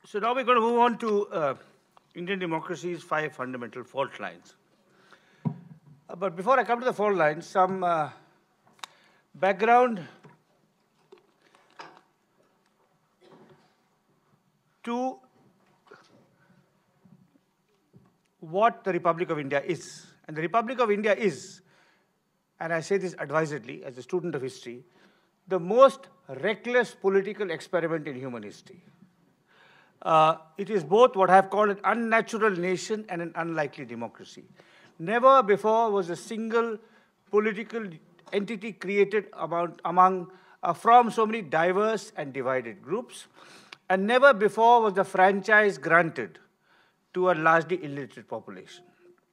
So now we're going to move on to Indian democracy's 5 fundamental fault lines. But before I come to the fault lines, some background to what the Republic of India is. And the Republic of India is, and I say this advisedly as a student of history, the most reckless political experiment in human history. It is both what I have called an unnatural nation and an unlikely democracy. Never before was a single political entity created from so many diverse and divided groups, and never before was the franchise granted to a largely illiterate population.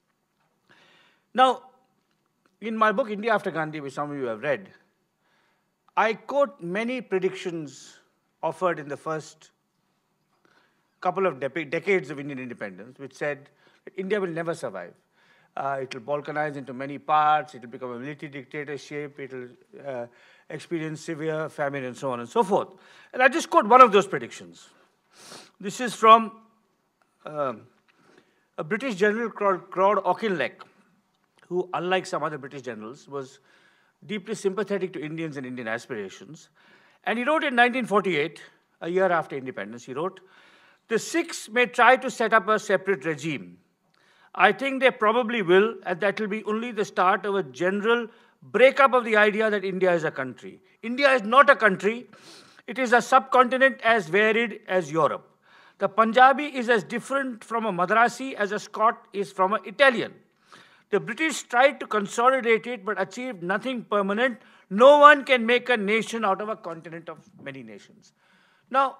Now, in my book, India After Gandhi, which some of you have read, I quote many predictions offered in the first couple of decades of Indian independence, which said that India will never survive. It will balkanize into many parts, it will become a military dictatorship, it will experience severe famine, and so on and so forth. And I just quote one of those predictions. This is from a British general called Claude Auchinleck, who, unlike some other British generals, was deeply sympathetic to Indians and Indian aspirations. And he wrote in 1948, a year after independence, he wrote, "The Sikhs may try to set up a separate regime. I think they probably will, and that will be only the start of a general breakup of the idea that India is a country. India is not a country. It is a subcontinent as varied as Europe. The Punjabi is as different from a Madrasi as a Scot is from an Italian. The British tried to consolidate it but achieved nothing permanent. No one can make a nation out of a continent of many nations." Now,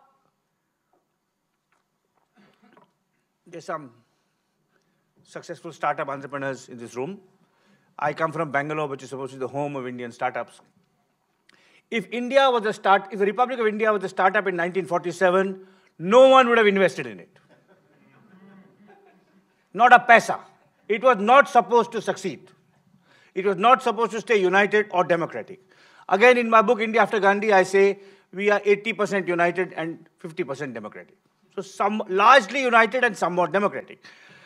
there's some successful startup entrepreneurs in this room. I come from Bangalore, which is supposed to be the home of Indian startups. If the Republic of India was a startup in 1947, no one would have invested in it. Not a paisa. It was not supposed to succeed. It was not supposed to stay united or democratic. Again, in my book, India After Gandhi, I say we are 80% united and 50% democratic. So some largely united and somewhat democratic.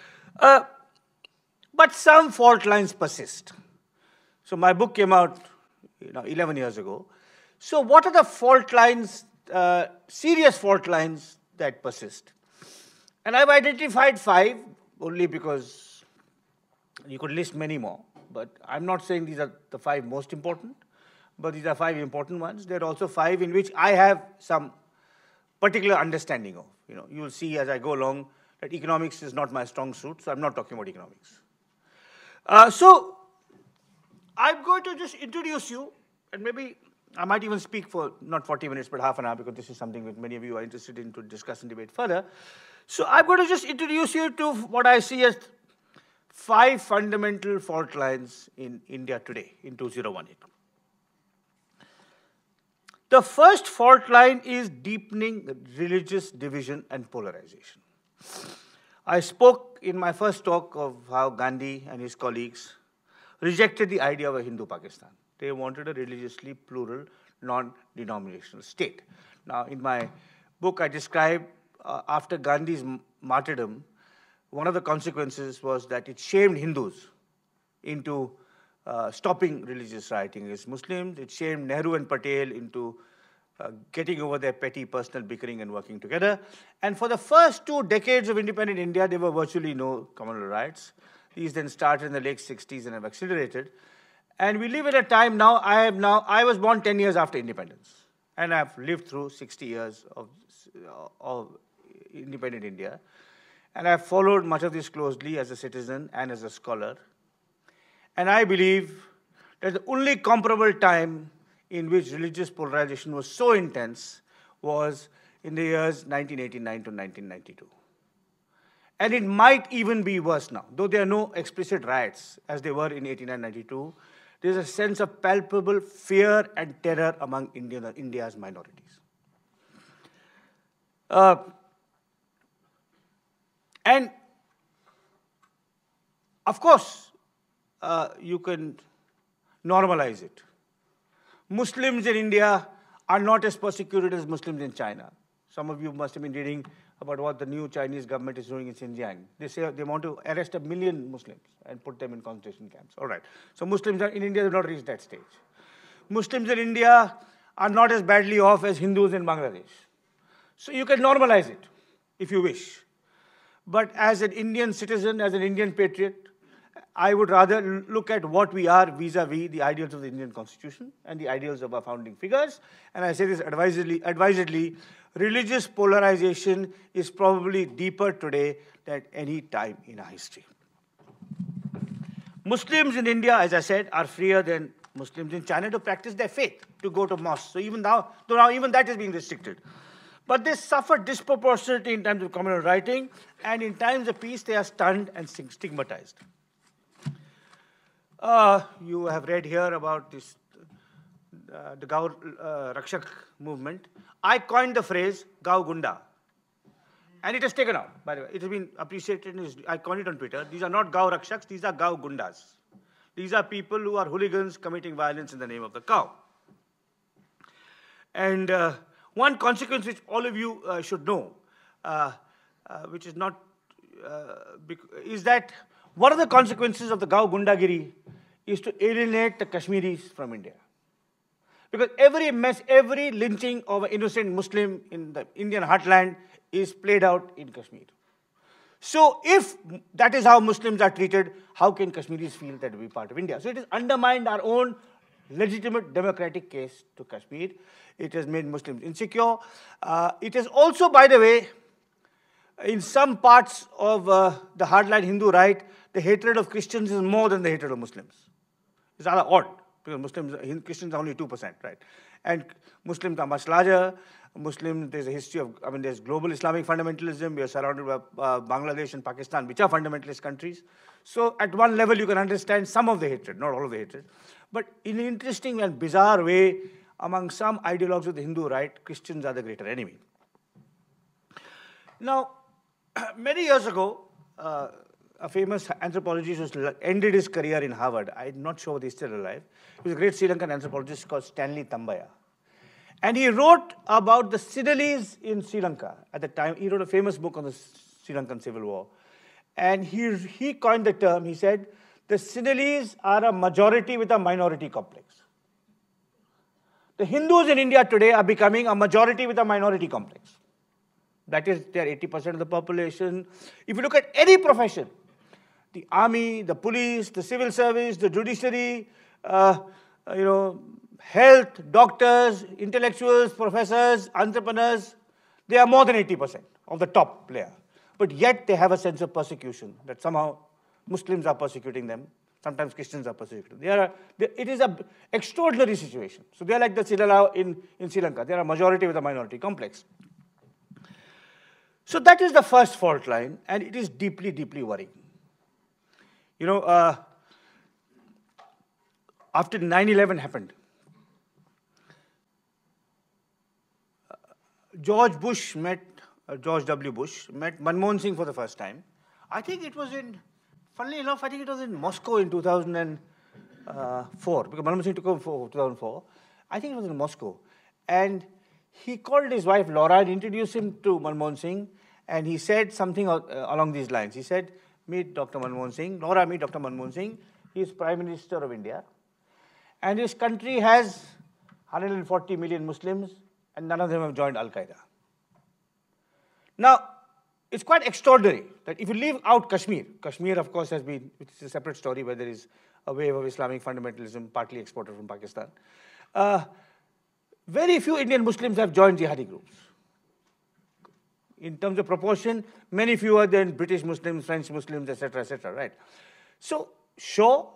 But some fault lines persist. So my book came out 11 years ago. So what are the fault lines, serious fault lines that persist? And I've identified 5 only because you could list many more. But I'm not saying these are the 5 most important, but these are 5 important ones. There are also 5 in which I have some particular understanding of. You will see as I go along that economics is not my strong suit, so I'm not talking about economics. So I'm going to just introduce you, and maybe I might even speak for not 40 minutes, but half an hour, because this is something that many of you are interested in to discuss and debate further. So I'm going to just introduce you to what I see as 5 fundamental fault lines in India today, in 2018. The first fault line is deepening religious division and polarization. I spoke in my first talk of how Gandhi and his colleagues rejected the idea of a Hindu Pakistan. They wanted a religiously plural, non-denominational state. Now, in my book, I describe after Gandhi's martyrdom, one of the consequences was that it shamed Hindus into stopping religious rioting against Muslims. It shamed Nehru and Patel into getting over their petty personal bickering and working together. And for the first 2 decades of independent India, there were virtually no communal riots. These then started in the late 60s and have accelerated. And we live in a time now, I was born 10 years after independence. And I've lived through 60 years of independent India. And I've followed much of this closely as a citizen and as a scholar. And I believe that the only comparable time in which religious polarization was so intense was in the years 1989 to 1992. And it might even be worse now. Though there are no explicit riots as they were in 89-92, there's a sense of palpable fear and terror among India's minorities. And of course, you can normalize it. Muslims in India are not as persecuted as Muslims in China. Some of you must have been reading about what the new Chinese government is doing in Xinjiang. They say they want to arrest 1 million Muslims and put them in concentration camps. All right. So Muslims in India have not reached that stage. Muslims in India are not as badly off as Hindus in Bangladesh. So you can normalize it if you wish. But as an Indian citizen, as an Indian patriot, I would rather look at what we are vis-a-vis the ideals of the Indian Constitution and the ideals of our founding figures. And I say this advisedly, religious polarization is probably deeper today than any time in our history. Muslims in India, as I said, are freer than Muslims in China to practice their faith, to go to mosque. So even now even that is being restricted. But they suffer disproportionately in times of communal writing, and in times of peace, they are stunned and stigmatized. You have read here about this, the Gau Rakshak movement. I coined the phrase Gau Gunda. And it has taken out, by the way. It has been appreciated. I coined it on Twitter. These are not Gau Rakshaks, these are Gau Gundas. These are people who are hooligans committing violence in the name of the cow. And one consequence which all of you should know, which is not, is that one of the consequences of the Gau Gundagiri is to alienate the Kashmiris from India. Because every lynching of an innocent Muslim in the Indian heartland is played out in Kashmir. So if that is how Muslims are treated, how can Kashmiris feel that we are part of India? So it has undermined our own legitimate democratic case to Kashmir. It has made Muslims insecure. It has also, by the way, in some parts of the hardline Hindu right, the hatred of Christians is more than the hatred of Muslims. It's rather odd, because Christians are only 2%, right? And Muslims are much larger. Muslims, there's a history of, there's global Islamic fundamentalism. We are surrounded by Bangladesh and Pakistan, which are fundamentalist countries. So at one level, you can understand some of the hatred, not all of the hatred. But in an interesting and bizarre way, among some ideologues of the Hindu right, Christians are the greater enemy. Now, many years ago, a famous anthropologist who ended his career in Harvard, I'm not sure whether he's still alive, he was a great Sri Lankan anthropologist called Stanley Tambaya. And he wrote about the Sinhalese in Sri Lanka. At the time, he wrote a famous book on the Sri Lankan Civil War. And he coined the term, he said, the Sinhalese are a majority with a minority complex. The Hindus in India today are becoming a majority with a minority complex. That is, they are 80% of the population. If you look at any profession, the army, the police, the civil service, the judiciary, health, doctors, intellectuals, professors, entrepreneurs, they are more than 80% of the top layer. But yet they have a sense of persecution, that somehow Muslims are persecuting them, sometimes Christians are persecuted. It is an extraordinary situation. So they are like the Silala in Sri Lanka. They are a majority with a minority complex. So that is the first fault line, and it is deeply, deeply worrying. After 9/11 happened, George W. Bush met Manmohan Singh for the first time. I think it was funnily enough, I think it was in Moscow in 2004, because Manmohan Singh took over for 2004. I think it was in Moscow. And he called his wife Laura and introduced him to Manmohan Singh, and he said something along these lines. He said, meet Dr. Manmohan Singh. Laura, meet Dr. Manmohan Singh. He is Prime Minister of India. And his country has 140 million Muslims, and none of them have joined Al-Qaeda. Now, it's quite extraordinary that if you leave out Kashmir, of course, has been, which is a separate story, where there is a wave of Islamic fundamentalism partly exported from Pakistan. Very few Indian Muslims have joined jihadi groups. In terms of proportion, many fewer than British Muslims, French Muslims, etc., right? So, sure,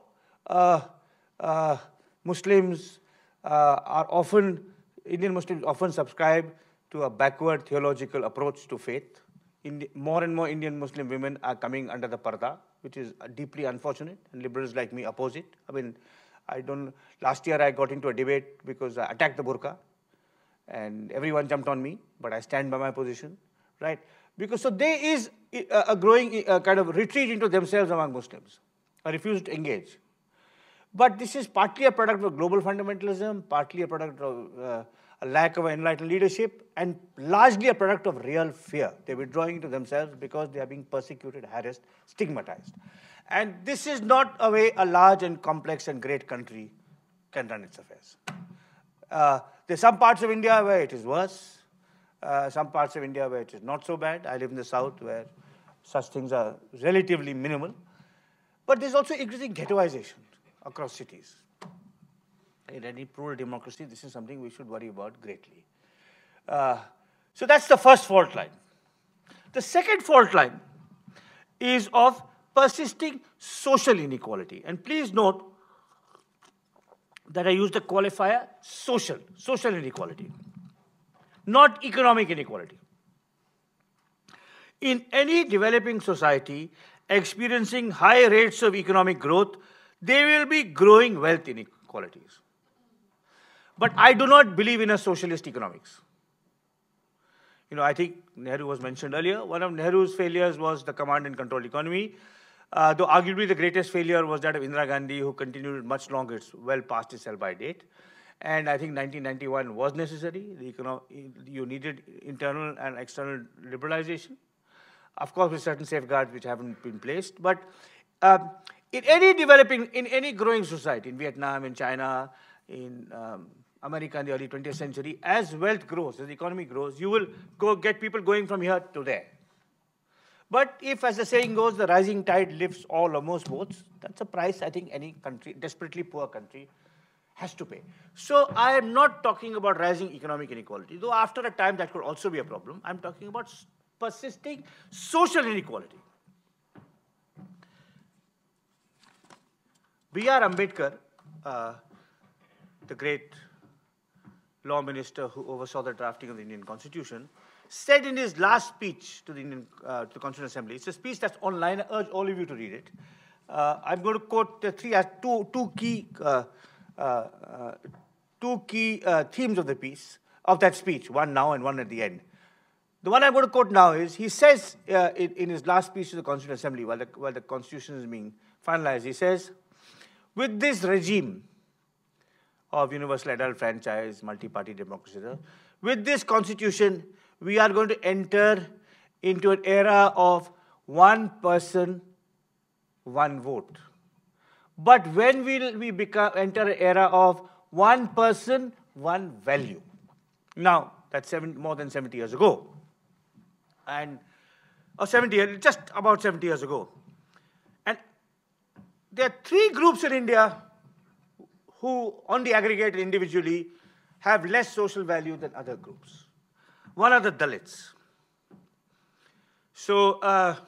Indian Muslims often subscribe to a backward theological approach to faith. More and more Indian Muslim women are coming under the parda, which is deeply unfortunate, and liberals like me oppose it. Last year I got into a debate because I attacked the burqa, and everyone jumped on me, but I stand by my position, right? Because so there is a growing kind of retreat into themselves among Muslims, a refusal to engage. But this is partly a product of global fundamentalism, partly a product of a lack of enlightened leadership, and largely a product of real fear. They're withdrawing into themselves because they are being persecuted, harassed, stigmatized. And this is not a way a large and complex and great country can run its affairs. There's some parts of India where it is worse, some parts of India where it is not so bad. I live in the south where such things are relatively minimal. But there's also increasing ghettoization across cities. In any plural democracy, this is something we should worry about greatly. So that's the first fault line. The second fault line is of persisting social inequality. And please note that I use the qualifier social inequality, not economic inequality. In any developing society experiencing high rates of economic growth, there will be growing wealth inequalities. But I do not believe in a socialist economics. I think Nehru was mentioned earlier. One of Nehru's failures was the command and control economy, though arguably the greatest failure was that of Indira Gandhi, who continued much longer. It's well past its sell-by date. And I think 1991 was necessary. You needed internal and external liberalization, of course with certain safeguards which haven't been placed. But in any growing society, in Vietnam, in China, in America in the early 20th century, as wealth grows, as the economy grows, you will get people going from here to there. But if, as the saying goes, the rising tide lifts all or most boats, that's a price I think any country, desperately poor country, has to pay. So I am not talking about rising economic inequality, though after a time that could also be a problem. I'm talking about persisting social inequality. B.R. Ambedkar, the great law minister who oversaw the drafting of the Indian Constitution, said in his last speech to the Constitutional Assembly, it's a speech that's online, I urge all of you to read it. I'm going to quote two key themes of that speech, one now and one at the end. The one I'm going to quote now is, he says in his last speech to the Constitutional Assembly, while the Constitution is being finalized, he says, with this regime of universal adult franchise, multi-party democracy, with this Constitution, we are going to enter into an era of one person, one vote. But when will we enter an era of one person, one value? Now, that's more than 70 years ago. Just about 70 years ago. And there are three groups in India who, on the aggregate individually, have less social value than other groups. One are the Dalits. So,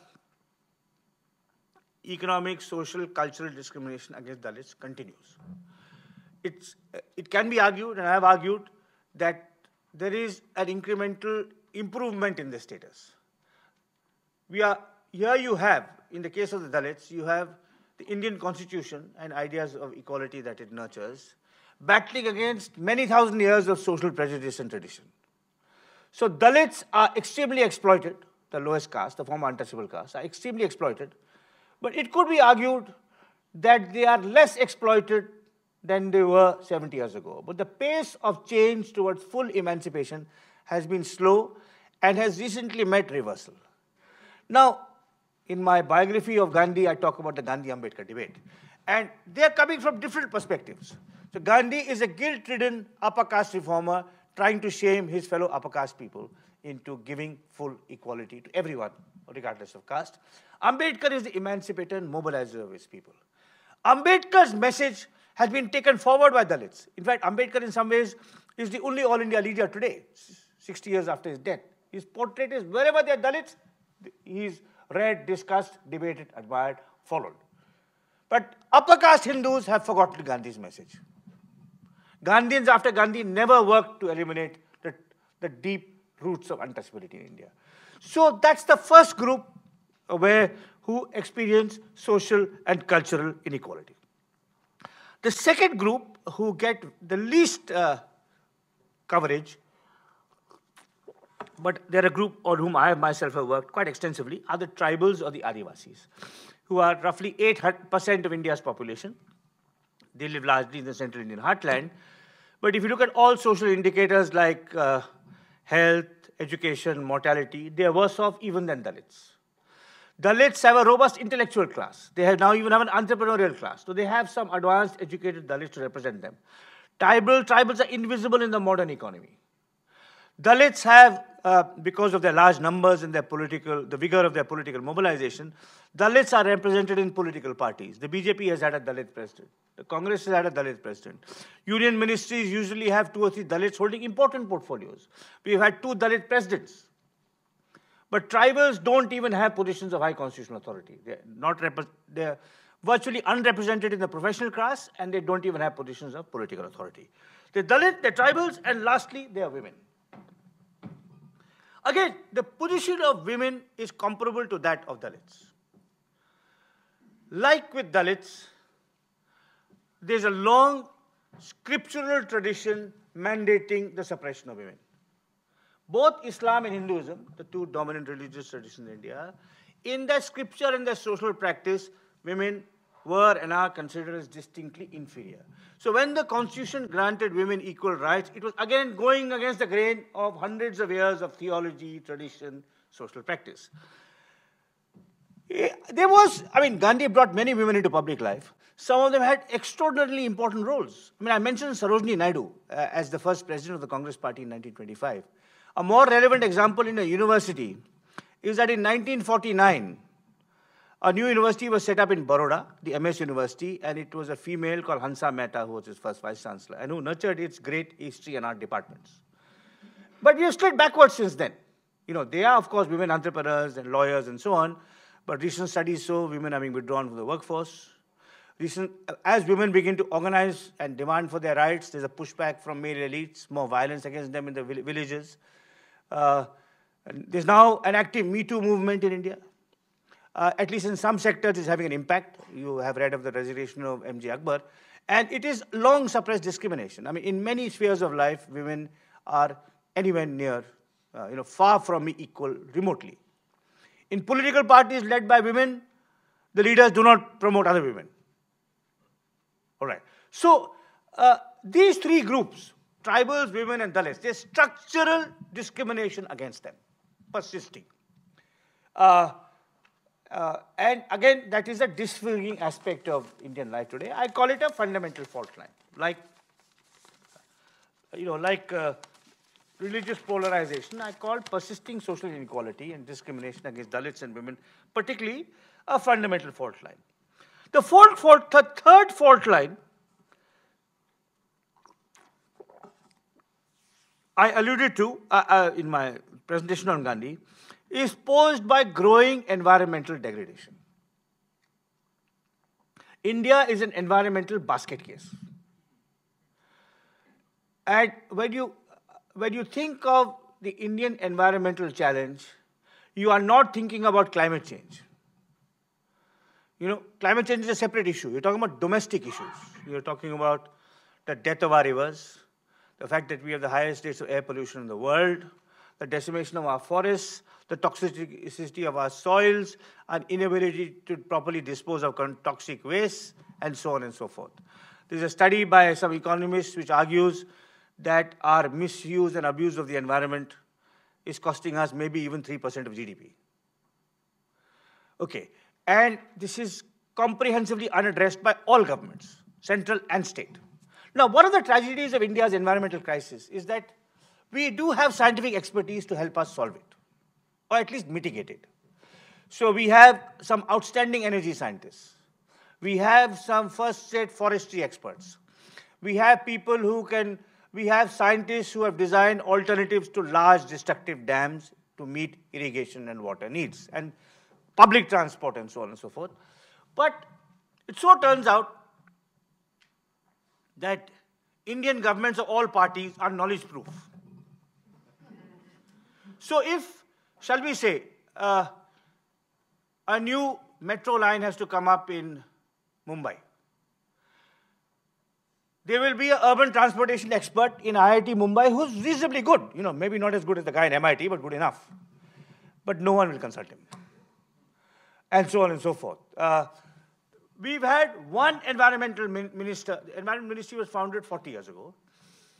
economic, social, cultural discrimination against Dalits continues. It can be argued, and I have argued, that there is an incremental improvement in the status. Here you have, in the case of the Dalits, you have the Indian Constitution and ideas of equality that it nurtures, battling against many thousand years of social prejudice and tradition. So Dalits are extremely exploited, the lowest caste, the former untouchable caste, are extremely exploited. But it could be argued that they are less exploited than they were 70 years ago. But the pace of change towards full emancipation has been slow and has recently met reversal. Now, in my biography of Gandhi, I talk about the Gandhi-Ambedkar debate. And they are coming from different perspectives. So Gandhi is a guilt-ridden upper caste reformer trying to shame his fellow upper caste people into giving full equality to everyone, regardless of caste. Ambedkar is the emancipator and mobilizer of his people. Ambedkar's message has been taken forward by Dalits. In fact, Ambedkar in some ways is the only all-India leader today, 60 years after his death. His portrait is wherever there are Dalits, he's read, discussed, debated, admired, followed. But upper caste Hindus have forgotten Gandhi's message. Gandhians after Gandhi never worked to eliminate the deep roots of untouchability in India. So that's the first group who experience social and cultural inequality. The second group who get the least coverage, but they're a group on whom I myself have worked quite extensively, are the tribals or the Adivasis, who are roughly 8% of India's population. They live largely in the central Indian heartland, But if you look at all social indicators like health, education, mortality, they are worse off even than Dalits. Dalits have a robust intellectual class. They have now even have an entrepreneurial class. So they have some advanced educated Dalits to represent them. Tribals are invisible in the modern economy. Dalits have, because of their large numbers and the vigor of their political mobilization, Dalits are represented in political parties. The BJP has had a Dalit president. The Congress has had a Dalit president. Union ministries usually have 2 or 3 Dalits holding important portfolios. We've had 2 Dalit presidents. But tribals don't even have positions of high constitutional authority. They're virtually unrepresented in the professional class, and they don't even have positions of political authority. They're Dalit, they're tribals, and lastly, they are women. Again, the position of women is comparable to that of Dalits. Like with Dalits, there's a long scriptural tradition mandating the suppression of women. Both Islam and Hinduism, the 2 dominant religious traditions in India, in their scripture and their social practice, women were and are considered as distinctly inferior. So when the constitution granted women equal rights, it was again going against the grain of hundreds of years of theology, tradition, social practice. Gandhi brought many women into public life. Some of them had extraordinarily important roles. I mentioned Sarojini Naidu as the first president of the Congress Party in 1925. A more relevant example in a university is that in 1949, a new university was set up in Baroda, the MS University, and it was a female called Hansa Mehta who was its first vice-chancellor and who nurtured its great history and art departments. But we have slid backwards since then. They are, of course, women entrepreneurs and lawyers and so on, but recent studies show women are being withdrawn from the workforce. As women begin to organize and demand for their rights, there's a pushback from male elites, more violence against them in the villages. There's now an active Me Too movement in India. At least in some sectors, it's having an impact. You have read of the resignation of M.J. Akbar. And it is long suppressed discrimination. In many spheres of life, women are anywhere near, far from equal remotely. In political parties led by women, the leaders do not promote other women. All right. So these 3 groups, tribals, women, and Dalits, there's structural discrimination against them, persisting. And again, that is a disfiguring aspect of Indian life today. I call it a fundamental fault line. Like religious polarization, I call persisting social inequality and discrimination against Dalits and women, particularly a fundamental fault line. The third fault line, I alluded to in my presentation on Gandhi, is posed by growing environmental degradation. India is an environmental basket case. And when you think of the Indian environmental challenge, you are not thinking about climate change. Climate change is a separate issue. You're talking about domestic issues. You're talking about the death of our rivers, the fact that we have the highest rates of air pollution in the world, the decimation of our forests, the toxicity of our soils, and inability to properly dispose of toxic waste, and so on and so forth. There's a study by some economists which argues that our misuse and abuse of the environment is costing us maybe even 3% of GDP. Okay, and this is comprehensively unaddressed by all governments, central and state. Now, one of the tragedies of India's environmental crisis is that we do have scientific expertise to help us solve it, or at least mitigate it. So we have some outstanding energy scientists. We have some first-rate forestry experts. We have scientists who have designed alternatives to large destructive dams to meet irrigation and water needs, and public transport and so on and so forth. But it so turns out that Indian governments of all parties are knowledge-proof. So if, shall we say, a new metro line has to come up in Mumbai, there will be an urban transportation expert in IIT Mumbai who's reasonably good. Maybe not as good as the guy in MIT, but good enough. But no one will consult him. And so on and so forth. We've had one environmental minister. The environment ministry was founded 40 years ago.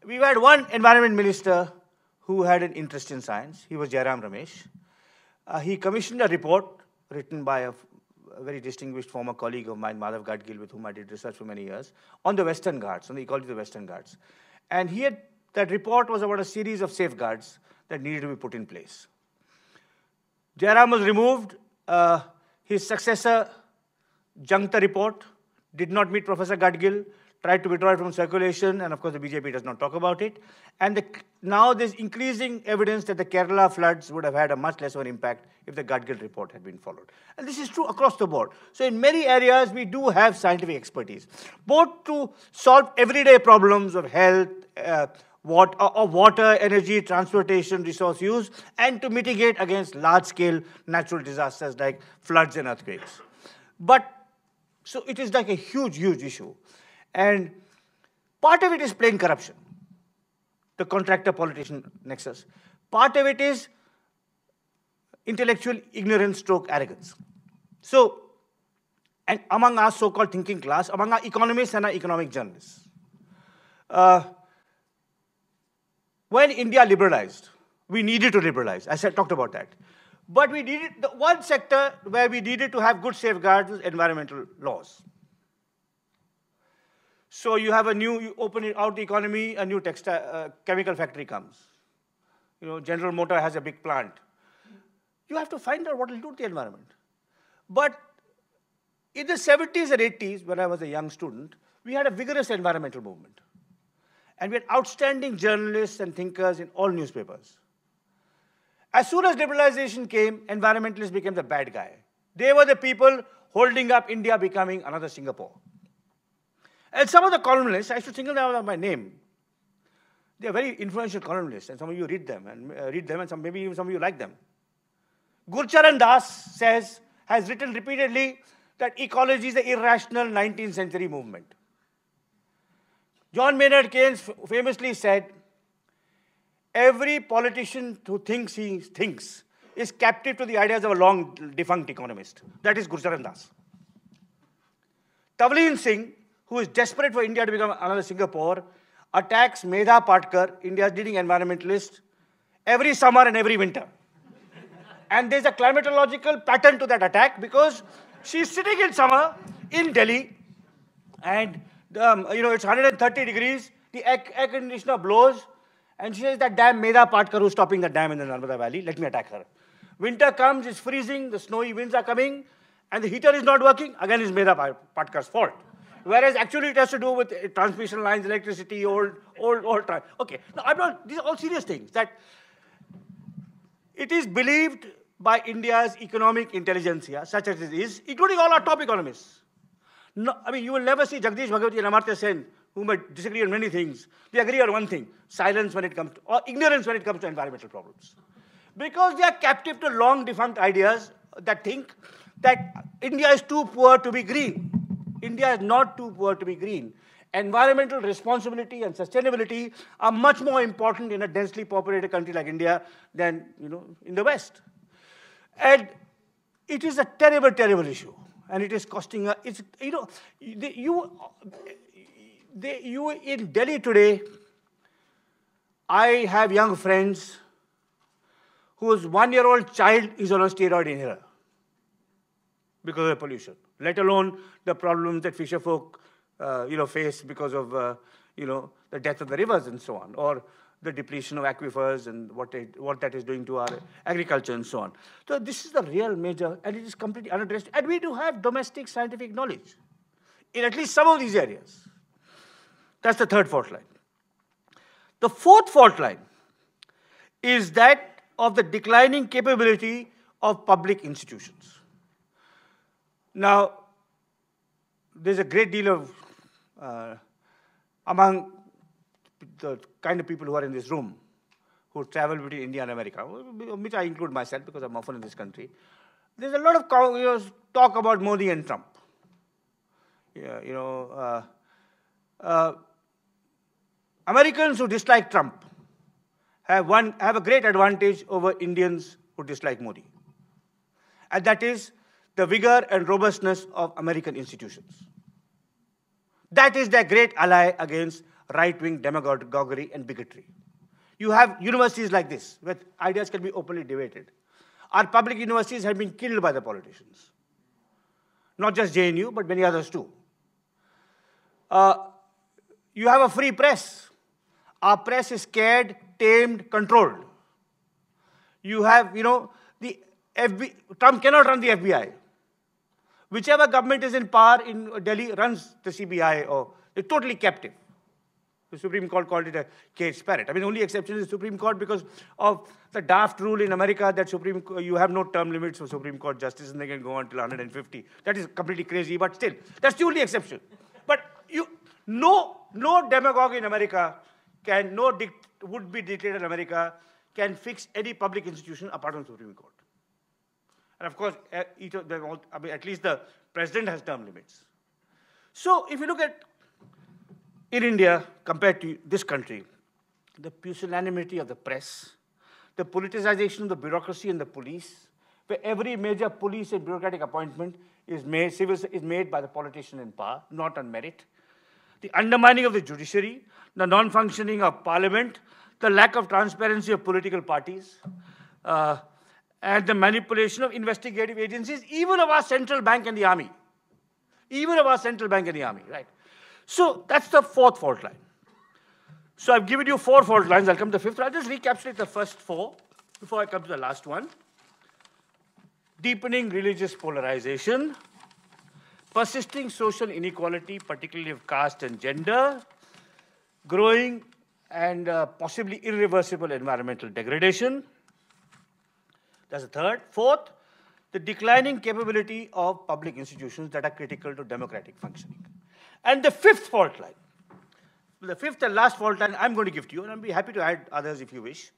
we had one environment minister who had an interest in science. He was Jairam Ramesh. He commissioned a report written by a very distinguished former colleague of mine, Madhav Gadgil, with whom I did research for many years, on the Western Ghats, on the ecology of the Western Ghats. And that report was about a series of safeguards that needed to be put in place. Jairam was removed. His successor junked the report, did not meet Professor Gadgil, tried to withdraw it from circulation, and of course the BJP does not talk about it. And now there's increasing evidence that the Kerala floods would have had a much less of an impact if the Gadgil report had been followed. And this is true across the board. So in many areas, we do have scientific expertise, both to solve everyday problems of health, water, energy, transportation, resource use, and to mitigate against large-scale natural disasters like floods and earthquakes. So it is like a huge, huge issue. And part of it is plain corruption, the contractor-politician nexus. Part of it is intellectual ignorance stroke arrogance. So, and among our so-called thinking class, among our economists and our economic journalists. When India liberalized, we needed to liberalize. I talked about that. But we needed, the one sector where we needed to have good safeguards was environmental laws. So you open out the economy, a new chemical factory comes. General Motor has a big plant. You have to find out what it will do to the environment. But in the 70s and 80s, when I was a young student, we had a vigorous environmental movement. And we had outstanding journalists and thinkers in all newspapers. As soon as liberalization came, environmentalists became the bad guy. They were the people holding up India becoming another Singapore. And some of the columnists, I should single them out by name. They are very influential columnists, and some of you read them, and maybe even some of you like them. Gurcharan Das has written repeatedly that ecology is the irrational 19th century movement. John Maynard Keynes famously said, every politician who thinks he thinks is captive to the ideas of a long-defunct economist. That is Gurcharan Das. Tavleen Singh, who is desperate for India to become another Singapore, attacks Medha Patkar, India's leading environmentalist, every summer and every winter. And there's a climatological pattern to that attack because she's sitting in summer in Delhi and it's 130 degrees, the air conditioner blows, and she says that damn Medha Patkar who's stopping the dam in the Narmada Valley, let me attack her. Winter comes, it's freezing, the snowy winds are coming, and the heater is not working, again it's Medha Patkar's fault. Whereas actually it has to do with transmission lines, electricity, old time. Okay, now these are all serious things. That it is believed by India's economic intelligentsia, such as it is, including all our top economists. No, you will never see Jagdish Bhagwati and Amartya Sen, who might disagree on many things. They agree on one thing, silence when it comes to, or ignorance when it comes to environmental problems. Because they are captive to long-defunct ideas that think that India is too poor to be green. India is not too poor to be green. Environmental responsibility and sustainability are much more important in a densely populated country like India than in the West. And it is a terrible, terrible issue. And it is costing you in Delhi today, I have young friends whose 1-year-old child is on a steroid inhaler because of the pollution, let alone the problems that fisher folk, face because of, the death of the rivers and so on, or the depletion of aquifers and what that is doing to our agriculture and so on. So this is the real major, and it is completely unaddressed. And we do have domestic scientific knowledge in at least some of these areas. That's the third fault line. The fourth fault line is that of the declining capability of public institutions. Now, there's a great deal of, among the kind of people who are in this room, who travel between India and America, which I include myself because I'm often in this country, there's a lot of talk about Modi and Trump. Americans who dislike Trump have a great advantage over Indians who dislike Modi. And that is the vigor and robustness of American institutions. That is their great ally against right-wing demagoguery and bigotry. You have universities like this, where ideas can be openly debated. Our public universities have been killed by the politicians. Not just JNU, but many others too. You have a free press. Our press is scared, tamed, controlled. You have, the Trump cannot run the FBI. Whichever government is in power in Delhi runs the CBI, or they're totally captive. The Supreme Court called it a caged parrot. I mean, the only exception is the Supreme Court because of the daft rule in America that you have no term limits for Supreme Court justice and they can go until 150. That is completely crazy, but still, that's the only exception. But no demagogue in America would-be dictator in America can fix any public institution apart from the Supreme Court. And of course, each of them, at least the president has term limits. So if you look at in India, compared to this country, the pusillanimity of the press, the politicization of the bureaucracy and the police, where every major police and bureaucratic appointment is made by the politician in power, not on merit, the undermining of the judiciary, the non-functioning of parliament, the lack of transparency of political parties, and the manipulation of investigative agencies, even of our central bank and the army. Even of our central bank and the army, right? So that's the fourth fault line. So I've given you 4 fault lines. I'll come to the fifth. I'll just recapitulate the first 4 before I come to the last one. Deepening religious polarization, persisting social inequality, particularly of caste and gender, growing and possibly irreversible environmental degradation. That's the third. Fourth, the declining capability of public institutions that are critical to democratic functioning. And the fifth fault line, the fifth and last fault line I'm going to give to you, and I'll be happy to add others if you wish,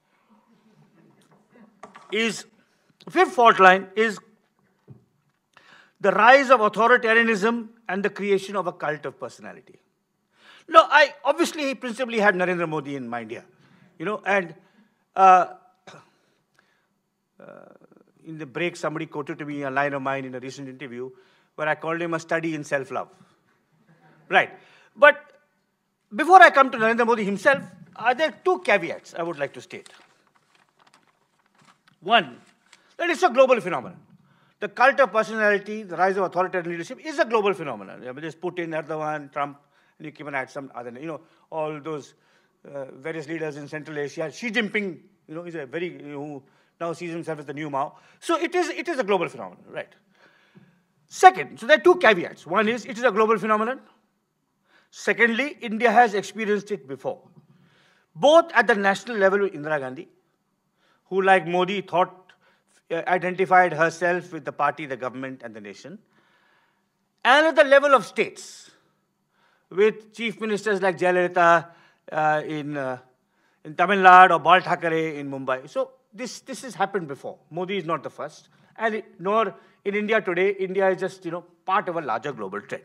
is, the fifth fault line is the rise of authoritarianism and the creation of a cult of personality. No, obviously he principally had Narendra Modi in mind here, and in the break somebody quoted to me a line of mine in a recent interview where I called him a study in self-love. Right. But before I come to Narendra Modi himself, there are 2 caveats I would like to state. One, that it's a global phenomenon. The cult of personality, the rise of authoritarian leadership is a global phenomenon. Just Putin, Erdogan, Trump, and you can even add some other, all those various leaders in Central Asia. Xi Jinping, is a who now sees himself as the new Mao. So it is a global phenomenon, right? Second, so there are 2 caveats. One is, it is a global phenomenon. Secondly, India has experienced it before, both at the national level with Indira Gandhi, who, like Modi, identified herself with the party, the government, and the nation, and at the level of states, with chief ministers like Jayalalitha in Tamil Nadu or Bal Thackeray in Mumbai. So this has happened before. Modi is not the first, and nor in India today. India is just part of a larger global trend.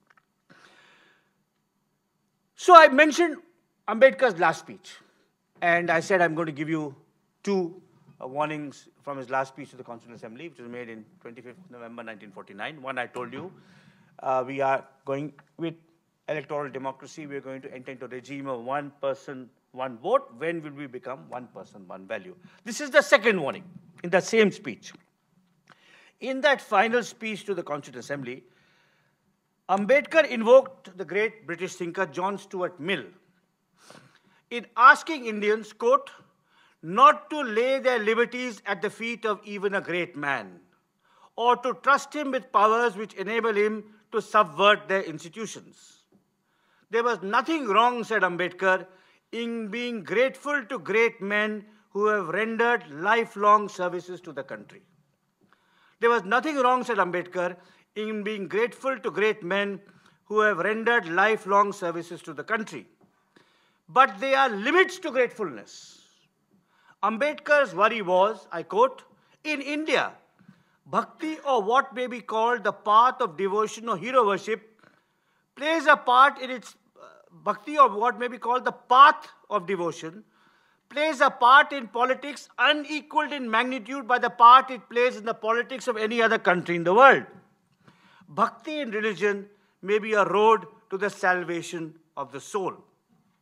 So I mentioned Ambedkar's last speech, and I said I'm going to give you 2 warnings from his last speech to the Constituent Assembly, which was made in 25th November 1949. One, I told you, we are going with electoral democracy. We are going to enter into a regime of 1 person, 1 vote. When will we become 1 person, 1 value? This is the second warning in the same speech. In that final speech to the Constituent Assembly, Ambedkar invoked the great British thinker John Stuart Mill in asking Indians, quote, not to lay their liberties at the feet of even a great man, or to trust him with powers which enable him to subvert their institutions. There was nothing wrong, said Ambedkar, in being grateful to great men who have rendered lifelong services to the country. There was nothing wrong, said Ambedkar, in being grateful to great men who have rendered lifelong services to the country. But there are limits to gratefulness. Ambedkar's worry was, I quote, in India, bhakti, or what may be called the path of devotion or hero worship, plays a part in its bhakti, or what may be called the path of devotion, plays a part in politics unequaled in magnitude by the part it plays in the politics of any other country in the world. Bhakti in religion may be a road to the salvation of the soul.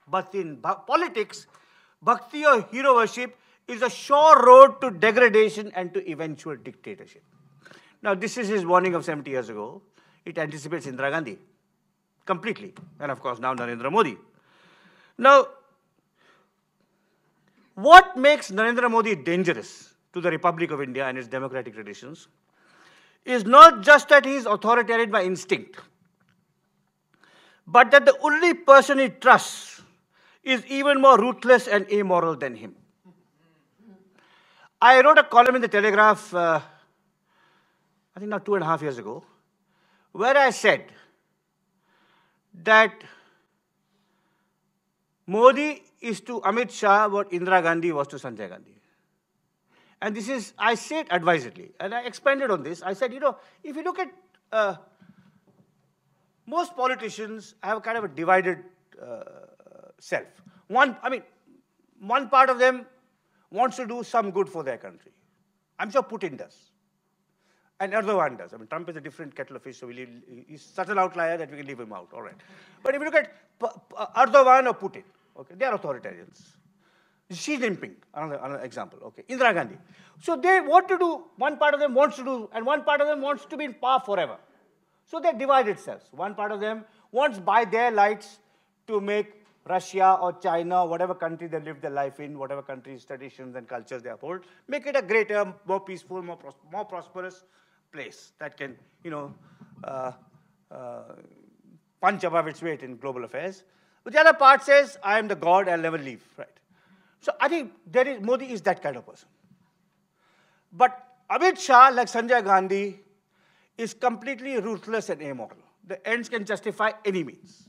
But in politics, bhakti or hero worship is a sure road to degradation and to eventual dictatorship. Now, this is his warning of 70 years ago. It anticipates Indira Gandhi completely. And of course, now Narendra Modi. Now, what makes Narendra Modi dangerous to the Republic of India and its democratic traditions is not just that he is authoritarian by instinct, but that the only person he trusts is even more ruthless and amoral than him. I wrote a column in the Telegraph, I think now 2.5 years ago, where I said that Modi is to Amit Shah what Indira Gandhi was to Sanjay Gandhi. And this is, I say it advisedly, and I expanded on this. I said, you know, if you look at most politicians have kind of a divided self. One part of them wants to do some good for their country. I'm sure Putin does. And Erdogan does. I mean, Trump is a different kettle of fish, so he's such an outlier that we can leave him out. All right. But if you look at Erdogan or Putin, okay, they are authoritarians. Xi Jinping, another example, okay, Indira Gandhi. So they want to do, one part of them wants to do, and one part of them wants to be in power forever. So they're divided selves. One part of them wants by their lights to make Russia or China, or whatever country they live their life in, whatever country's traditions and cultures they uphold, make it a greater, more peaceful, more prosperous place that can, you know, punch above its weight in global affairs. But the other part says, I am the God, I'll never leave, right? So I think Modi is that kind of person. But Amit Shah, like Sanjay Gandhi, is completely ruthless and amoral. The ends can justify any means.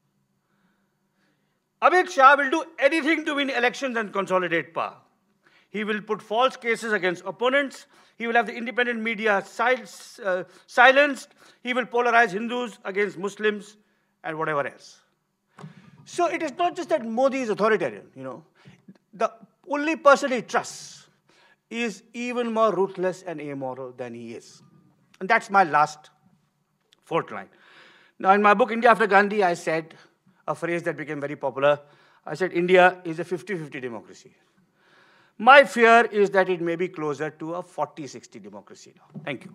Amit Shah will do anything to win elections and consolidate power. He will put false cases against opponents. He will have the independent media silenced. He will polarize Hindus against Muslims and whatever else. So it is not just that Modi is authoritarian, you know. The only person he trusts is even more ruthless and amoral than he is. And that's my last fourth line. Now, in my book, India After Gandhi, I said a phrase that became very popular. I said, India is a 50-50 democracy. My fear is that it may be closer to a 40-60 democracy now. Thank you.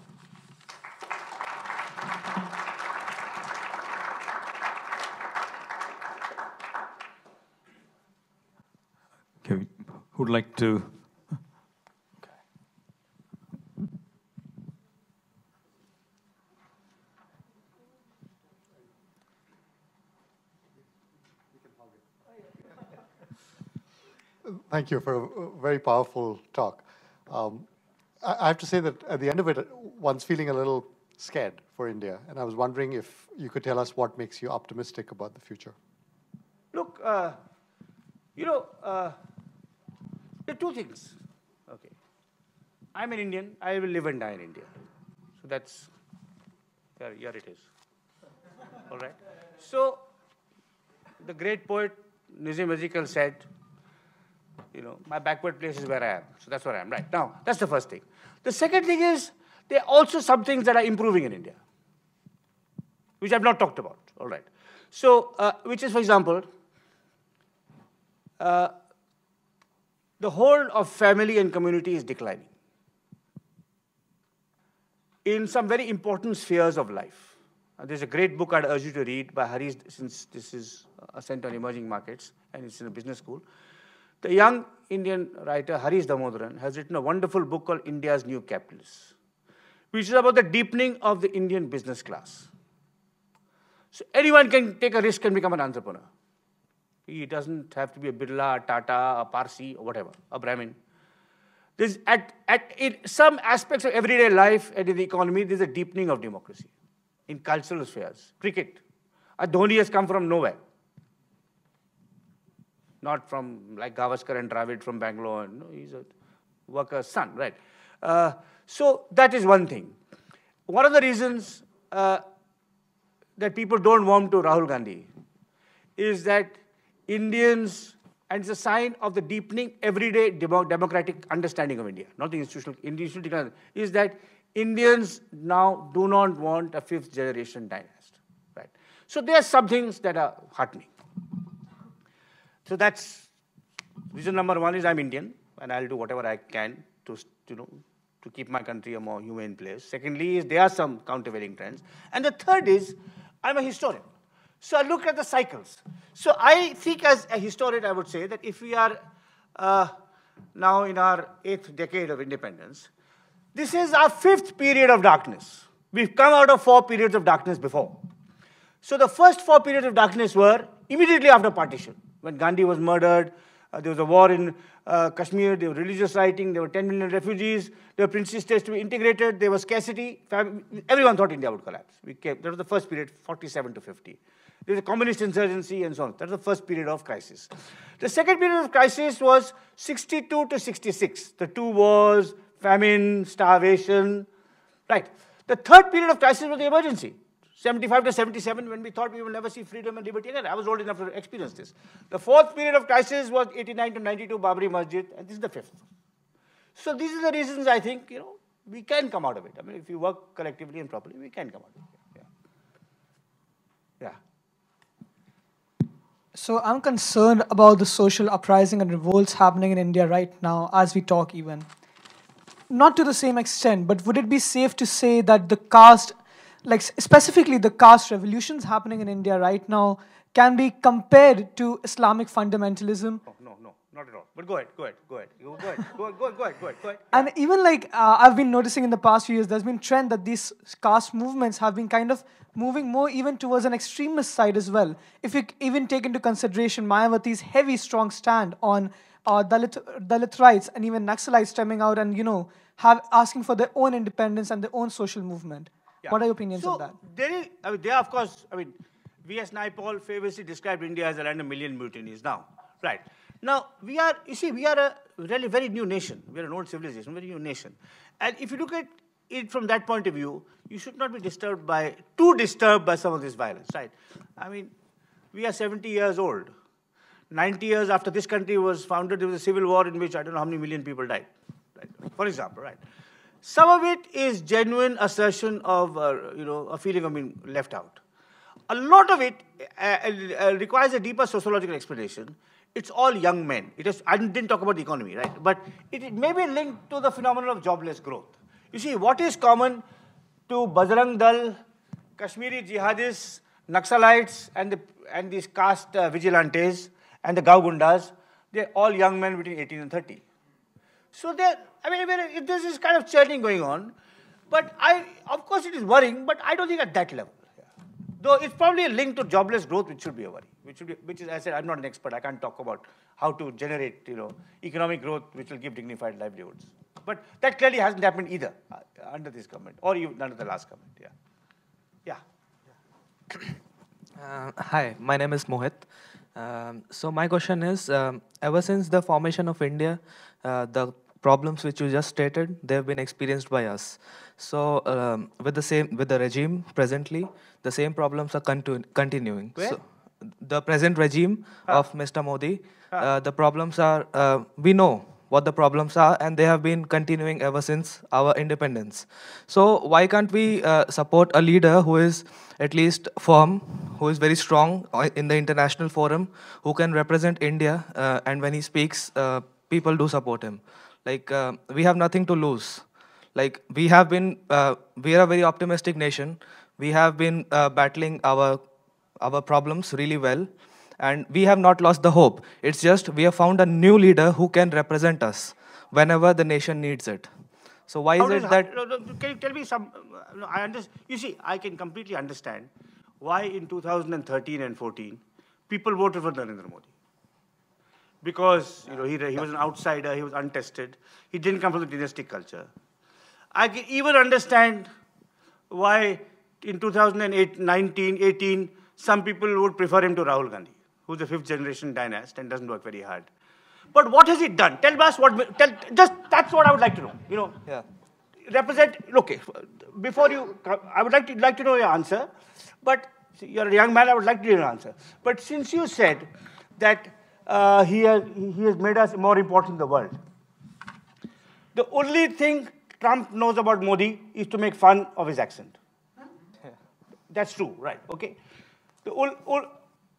Okay, who'd like to? Thank you for a very powerful talk. I have to say that at the end of it, one's feeling a little scared for India. And I was wondering if you could tell us what makes you optimistic about the future. Look, you know, there are two things. Okay, I'm an Indian. I will live and die in India. So that's, here it is. All right. So the great poet Nizam Ezekiel said, you know, my backward place is where I am. So that's where I am. Right. Now, that's the first thing. The second thing is, there are also some things that are improving in India, which I've not talked about. All right. So, which is, for example, the whole of family and community is declining in some very important spheres of life. There's a great book I'd urge you to read by Harish, since this is a center on emerging markets and it's in a business school. The young Indian writer Harish Damodaran has written a wonderful book called India's New Capitalists, which is about the deepening of the Indian business class. So anyone can take a risk and become an entrepreneur. He doesn't have to be a Birla, a Tata, a Parsi, or whatever, a Brahmin. There's in some aspects of everyday life and in the economy, there's a deepening of democracy. In cultural spheres, cricket. Dhoni has come from nowhere. Not from, like Gavaskar and Dravid from Bangalore. No, he's a worker's son, right? So that is one thing. One of the reasons that people don't warm to Rahul Gandhi is that Indians, and it's a sign of the deepening everyday democratic understanding of India, not the institutional, is that Indians now do not want a fifth generation dynasty, right? So there are some things that are heartening. So that's reason number one is I'm Indian, and I'll do whatever I can to, to keep my country a more humane place. Secondly, is there are some countervailing trends. And the third is, I'm a historian. So I look at the cycles. So I think as a historian, I would say that if we are now in our 8th decade of independence, this is our 5th period of darkness. We've come out of 4 periods of darkness before. So the first 4 periods of darkness were immediately after partition, when Gandhi was murdered, there was a war in Kashmir, there was religious rioting, there were 10 million refugees, there were princely states to be integrated, there was scarcity, everyone thought India would collapse. That was the first period, 47 to 50. There was a communist insurgency and so on. That was the first period of crisis. The second period of crisis was 62 to 66. The 2 wars, famine, starvation, right. The third period of crisis was the emergency. 75 to 77, when we thought we will never see freedom and liberty again. I was old enough to experience this. The fourth period of crisis was 89 to 92, Babri Masjid, and this is the 5th. So these are the reasons I think, we can come out of it. I mean, if you work collectively and properly, we can come out of it. Yeah. So I'm concerned about the social uprising and revolts happening in India right now as we talk even. Not to the same extent, but would it be safe to say that the caste, like specifically the caste revolutions happening in India right now, can be compared to Islamic fundamentalism? No, not at all. But go ahead. And even I've been noticing in the past few years, there's been a trend that these caste movements have been kind of moving more even towards an extremist side as well. If you even take into consideration Mayawati's heavy, strong stand on Dalit rights and even Naxalites stemming out and, asking for their own independence and their own social movement. Yeah. What are your opinions on that? There are, of course, V.S. Naipaul famously described India as a land of million mutinies now. Right. Now, we are a really very new nation. We are an old civilization, very new nation. And if you look at it from that point of view, you should not be too disturbed by some of this violence, right? We are 70 years old. 90 years after this country was founded, there was a civil war in which I don't know how many million people died, right? For example, right? Some of it is genuine assertion of, a feeling of being left out. A lot of it requires a deeper sociological explanation. It's all young men. I didn't talk about the economy, right? But it may be linked to the phenomenon of jobless growth. You see, what is common to Bajrang Dal, Kashmiri jihadists, Naxalites, and these caste vigilantes, and the Gaugundas? They're all young men between 18 and 30. So this is kind of churning going on. But of course, it is worrying, but I don't think at that level. Though it's probably a link to jobless growth, which should be a worry. Which is, as I said, I'm not an expert. I can't talk about how to generate, economic growth which will give dignified livelihoods. But that clearly hasn't happened either under this government or even under the last government. Yeah. Hi, my name is Mohit. So my question is, ever since the formation of India, the problems which you just stated, they have been experienced by us. So with the regime presently, the same problems are continuing. Where? So, the present regime of Mr. Modi, the problems are, we know what the problems are, and they have been continuing ever since our independence. So why can't we support a leader who is at least firm, who is very strong in the international forum, who can represent India, and when he speaks, people do support him. We have nothing to lose. We are a very optimistic nation. We have been battling our problems really well, and we have not lost the hope. It's just we have found a new leader who can represent us whenever the nation needs it. So why is it that... Can you tell me some... I understand. You see, I can completely understand why in 2013 and 14, people voted for Narendra Modi. Because he was an outsider, he was untested, he didn't come from the dynastic culture. I can even understand why in 2008, 19, 18, some people would prefer him to Rahul Gandhi, who's a 5th generation dynast and doesn't work very hard. But what has he done? Tell us that's what I would like to know. Yeah. Okay, before you, I would like to know your answer, but you're a young man, I would like to hear your answer. But since you said that he has made us more important in the world, the only thing Trump knows about Modi is to make fun of his accent. That's true, right? Okay.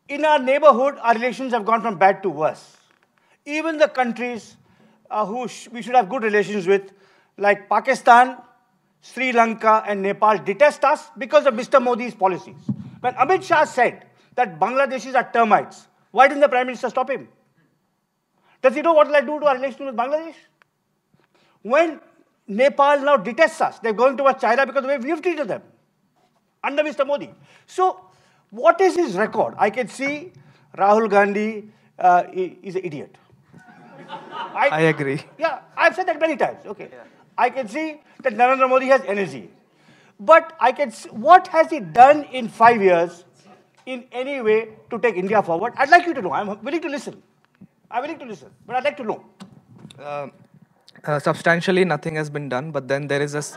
in our neighborhood, our relations have gone from bad to worse. Even the countries we should have good relations with, like Pakistan, Sri Lanka, and Nepal, detest us because of Mr. Modi's policies. When Amit Shah said that Bangladeshis are termites, why didn't the Prime Minister stop him? Does he know what will I do to our relations with Bangladesh? When Nepal now detests us, they're going towards China because of the way we've treated them under Mr. Modi. So, what is his record? I can see Rahul Gandhi is an idiot. I agree. Yeah, I've said that many times. Okay. Yeah. I can see that Narendra Modi has energy. But I can see, what has he done in 5 years in any way to take India forward? I'd like you to know. I'm willing to listen. I'm willing to listen, but I'd like to know. Substantially, nothing has been done, but then there is a...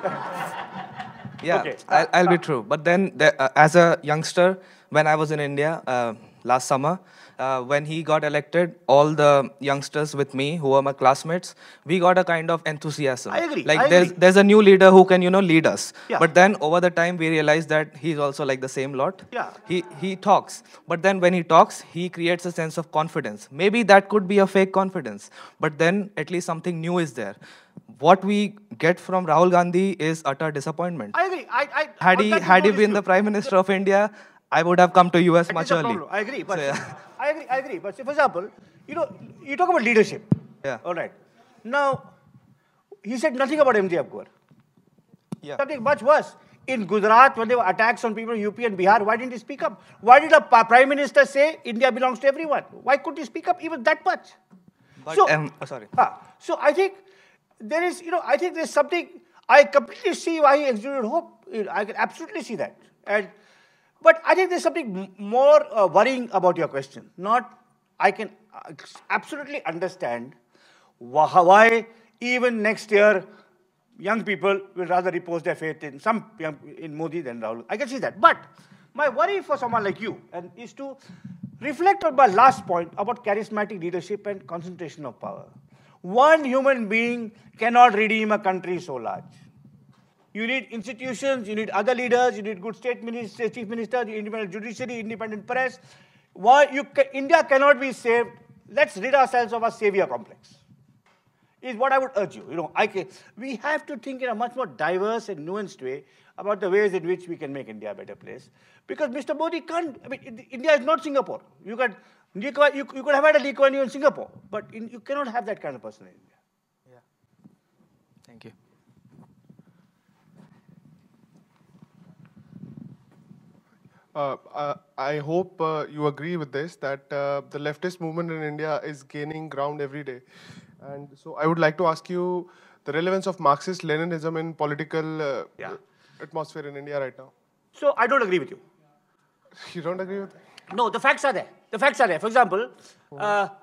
Yeah, okay. I'll be true. But then, as a youngster, when I was in India last summer, when he got elected, all the youngsters with me, who were my classmates, we got a kind of enthusiasm. I agree. Like, there's a new leader who can, lead us. Yeah. But then, over the time, we realized that he's also like the same lot. Yeah. He talks. But then, when he talks, he creates a sense of confidence. Maybe that could be a fake confidence. But then, at least something new is there. What we get from Rahul Gandhi is utter disappointment. I agree. Had he been the Prime Minister of India, I would have come to US much early. I agree. But So, yeah. I agree. But say, for example, you talk about leadership. Yeah. All right. Now, he said nothing about MJ Akbar. Yeah. Something much worse. In Gujarat, when there were attacks on people in UP and Bihar, why didn't he speak up? Why did a Prime Minister say India belongs to everyone? Why couldn't he speak up even that much? But, sorry. So I think there is, I think there's something, I completely see why he exuded hope. I can absolutely see that. But I think there's something more worrying about your question. I can absolutely understand why even next year, young people will rather repose their faith in Modi than Rahul. I can see that. But my worry for someone like you is to reflect on my last point about charismatic leadership and concentration of power. One human being cannot redeem a country so large. You need institutions, you need other leaders, you need good state ministers, chief ministers, independent judiciary, independent press. India cannot be saved. Let's rid ourselves of our savior complex. Is what I would urge you. We have to think in a much more diverse and nuanced way about the ways in which we can make India a better place. Because Mr. Modi can't, India is not Singapore. You could have had a Lee Kuan Yew in Singapore, but you cannot have that kind of person in India. Yeah. Thank you. I hope you agree with this, that the leftist movement in India is gaining ground every day. And so I would like to ask you the relevance of Marxist-Leninism in political atmosphere in India right now. So I don't agree with you. You don't agree with me? No, the facts are there. The facts are there. For example, let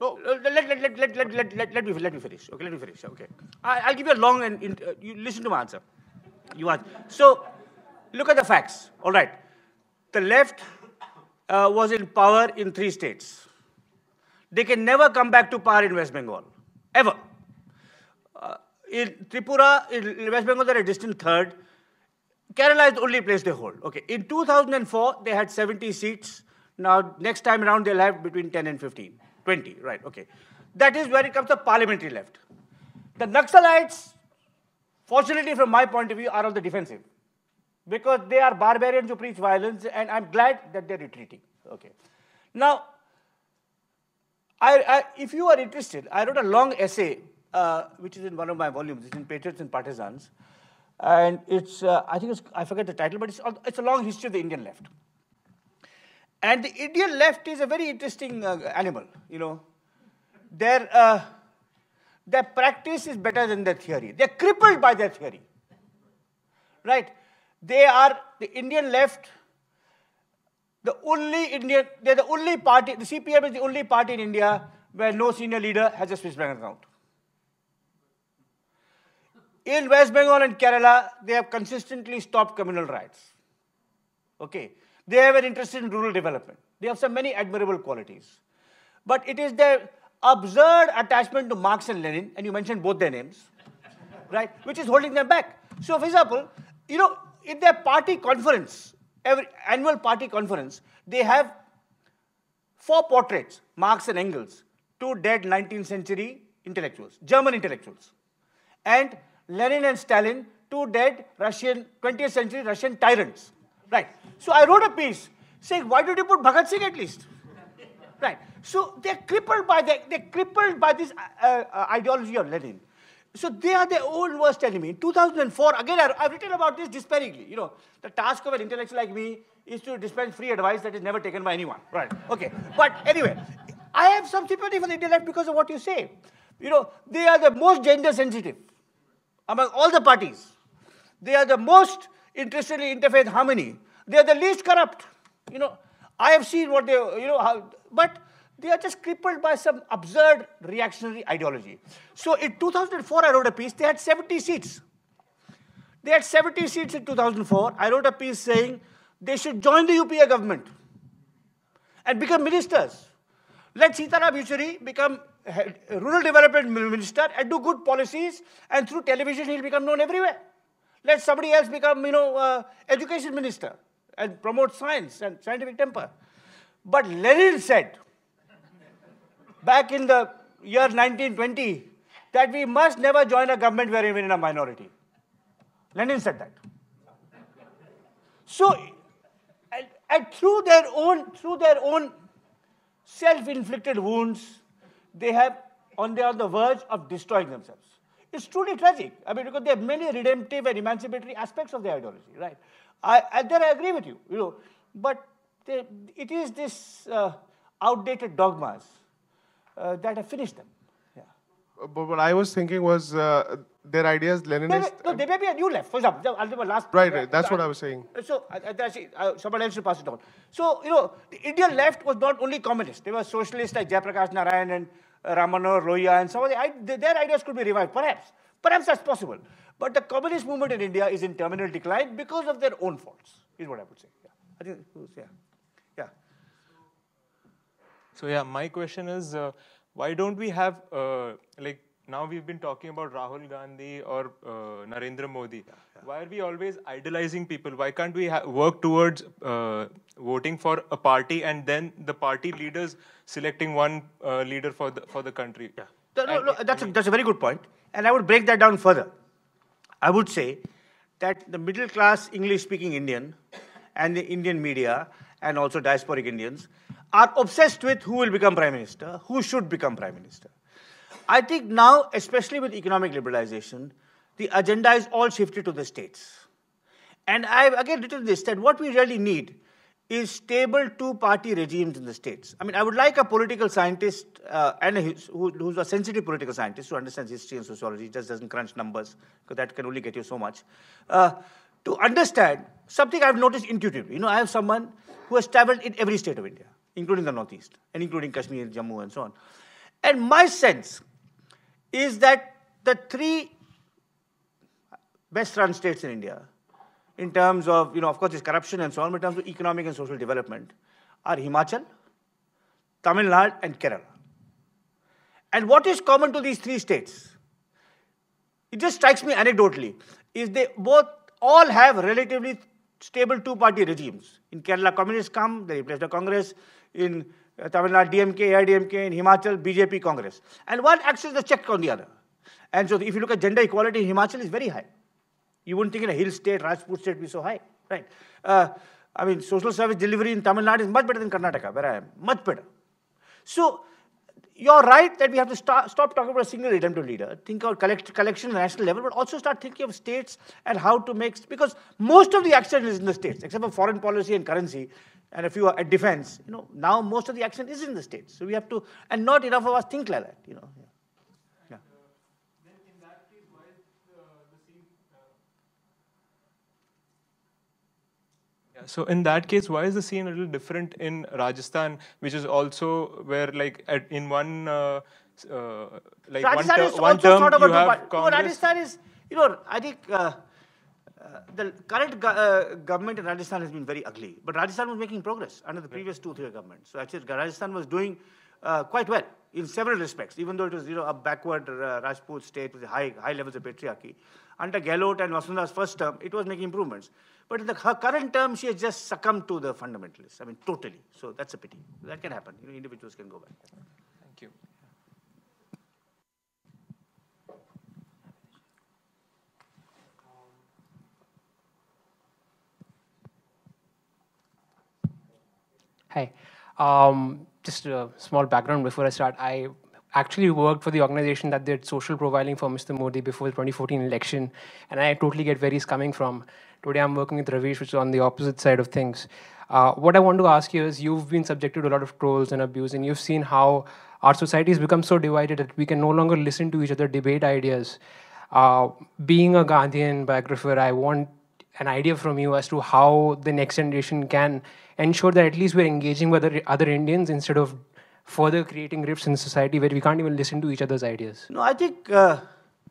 me finish. Okay, let me finish. Okay, I'll give you a long and you listen to my answer. So, look at the facts. All right, the left was in power in 3 states. They can never come back to power in West Bengal, ever. In Tripura, in West Bengal, they're a distant third. Kerala is the only place they hold. Okay, in 2004, they had 70 seats. Now, next time around, they'll have between 10 and 15, 20, right, okay. That is where it comes to parliamentary left. The Naxalites, fortunately from my point of view, are on the defensive. Because they are barbarians who preach violence, and I'm glad that they're retreating, okay. Now, if you are interested, I wrote a long essay, which is in one of my volumes, it's in Patriots and Partisans, and it's, I forget the title, but it's a long history of the Indian left. And the Indian left is a very interesting animal, Their practice is better than their theory. They're crippled by their theory, right? The Indian left, they're the only party, the CPM is the only party in India where no senior leader has a Swiss bank account. In West Bengal and Kerala, they have consistently stopped communal riots. Okay. They have an interest in rural development. They have some many admirable qualities. But it is their absurd attachment to Marx and Lenin, and you mentioned both their names, right, which is holding them back. So, for example, in their party conference, every annual party conference, they have 4 portraits, Marx and Engels, 2 dead 19th century intellectuals, German intellectuals. And Lenin and Stalin, 2 dead Russian, 20th century Russian tyrants. Right. So I wrote a piece saying, why did you put Bhagat Singh at least? Right. So they're crippled by this ideology of Lenin. So they are their own worst enemy. In 2004, again, I've written about this despairingly. You know, the task of an intellectual like me is to dispense free advice that is never taken by anyone. Right. Okay. But anyway, I have some sympathy for the Indian left because of what you say. You know, they are the most gender sensitive among all the parties. They are the most interested in interfaith harmony. They are the least corrupt. You know, I have seen what they, you know, how, but they are just crippled by some absurd reactionary ideology. So in 2004, I wrote a piece. They had 70 seats. They had 70 seats in 2004. I wrote a piece saying they should join the UPA government and become ministers. Let Sitaram Yechuri become rural development minister and do good policies, and through television he'll become known everywhere. Let somebody else become, you know, education minister and promote science and scientific temper. But Lenin said, back in the year 1920, that we must never join a government where we're in a minority. Lenin said that. So, and through their own self-inflicted wounds, they are on the verge of destroying themselves. It's truly tragic. I mean, because there are many redemptive and emancipatory aspects of their ideology, right? There I agree with you, you know, but it is this outdated dogmas that have finished them. Yeah. But what I was thinking was their ideas, Leninist. There may be a new left. For example, I'll do a last. Right. That's what I was saying. So, someone else should pass it on. So, you know, the Indian left was not only communist. They were socialists like Jayaprakash Narayan and Ramanohar Roya, and some of their ideas could be revived. Perhaps that's possible. But the communist movement in India is in terminal decline because of their own faults, is what I would say. Yeah. I think, yeah. So yeah, my question is, why don't we have, like, now we've been talking about Rahul Gandhi or Narendra Modi. Why are we always idolizing people? Why can't we work towards voting for a party and then the party leaders selecting one leader for the country? Yeah. No, that's a very good point. And I would break that down further. I would say that the middle class English-speaking Indian and the Indian media and also diasporic Indians are obsessed with who will become Prime Minister, who should become Prime Minister. I think now, especially with economic liberalization, the agenda is all shifted to the states. And I've again written this, that what we really need is stable two-party regimes in the states. I mean, I would like a political scientist who's a sensitive political scientist who understands history and sociology, just doesn't crunch numbers, because that can only get you so much, to understand something I've noticed intuitively. You know, I have someone who has traveled in every state of India, including the Northeast, and including Kashmir, Jammu, and so on. And my sense is that the 3 best-run states in India, in terms of, you know, of course, there's corruption and so on, but in terms of economic and social development, are Himachal, Tamil Nadu, and Kerala. And what is common to these 3 states, it just strikes me anecdotally, is they all have relatively stable two-party regimes. In Kerala, communists come, they replace the Congress. In Tamil Nadu, DMK, AIDMK. In Himachal, BJP, Congress. And one acts as a check on the other. And so if you look at gender equality in Himachal, it's very high. You wouldn't think in a hill state, Rajput state, be so high, right? I mean, social service delivery in Tamil Nadu is much better than Karnataka, where I am, much better. So you're right that we have to stop talking about a single redemptive leader, think about collection at the national level, but also start thinking of states and how to make, because most of the action is in the states, except for foreign policy and currency, and a few at defense. You know, now most of the action is in the states. So we have to, and not enough of us think like that, you know. Yeah. Then in that case, why is the scene... So in that case, why is the scene a little different in Rajasthan, which is also where, like, in one like Rajasthan one term you have Congress? No, Rajasthan is, you know, I think the current government in Rajasthan has been very ugly, but Rajasthan was making progress under the previous 2-3 governments. So actually, Rajasthan was doing quite well in several respects, even though it was, you know, a backward Rajput state with high levels of patriarchy. Under Gehlot and Vasundhara's first term, it was making improvements. But in her current term, she has just succumbed to the fundamentalists. I mean, totally. So that's a pity. That can happen. Individuals can go back. Thank you. Hi. Just a small background before I start. I actually worked for the organization that did social profiling for Mr. Modi before the 2014 election, and I totally get where he's coming from. Today I'm working with Ravish, which is on the opposite side of things. What I want to ask you is, you've been subjected to a lot of trolls and abuse, and you've seen how our society has become so divided that we can no longer listen to each other, debate ideas. Being a Gandhian biographer, I want an idea from you as to how the next generation can ensure that at least we're engaging with other Indians instead of further creating rifts in society where we can't even listen to each other's ideas. No, I think that's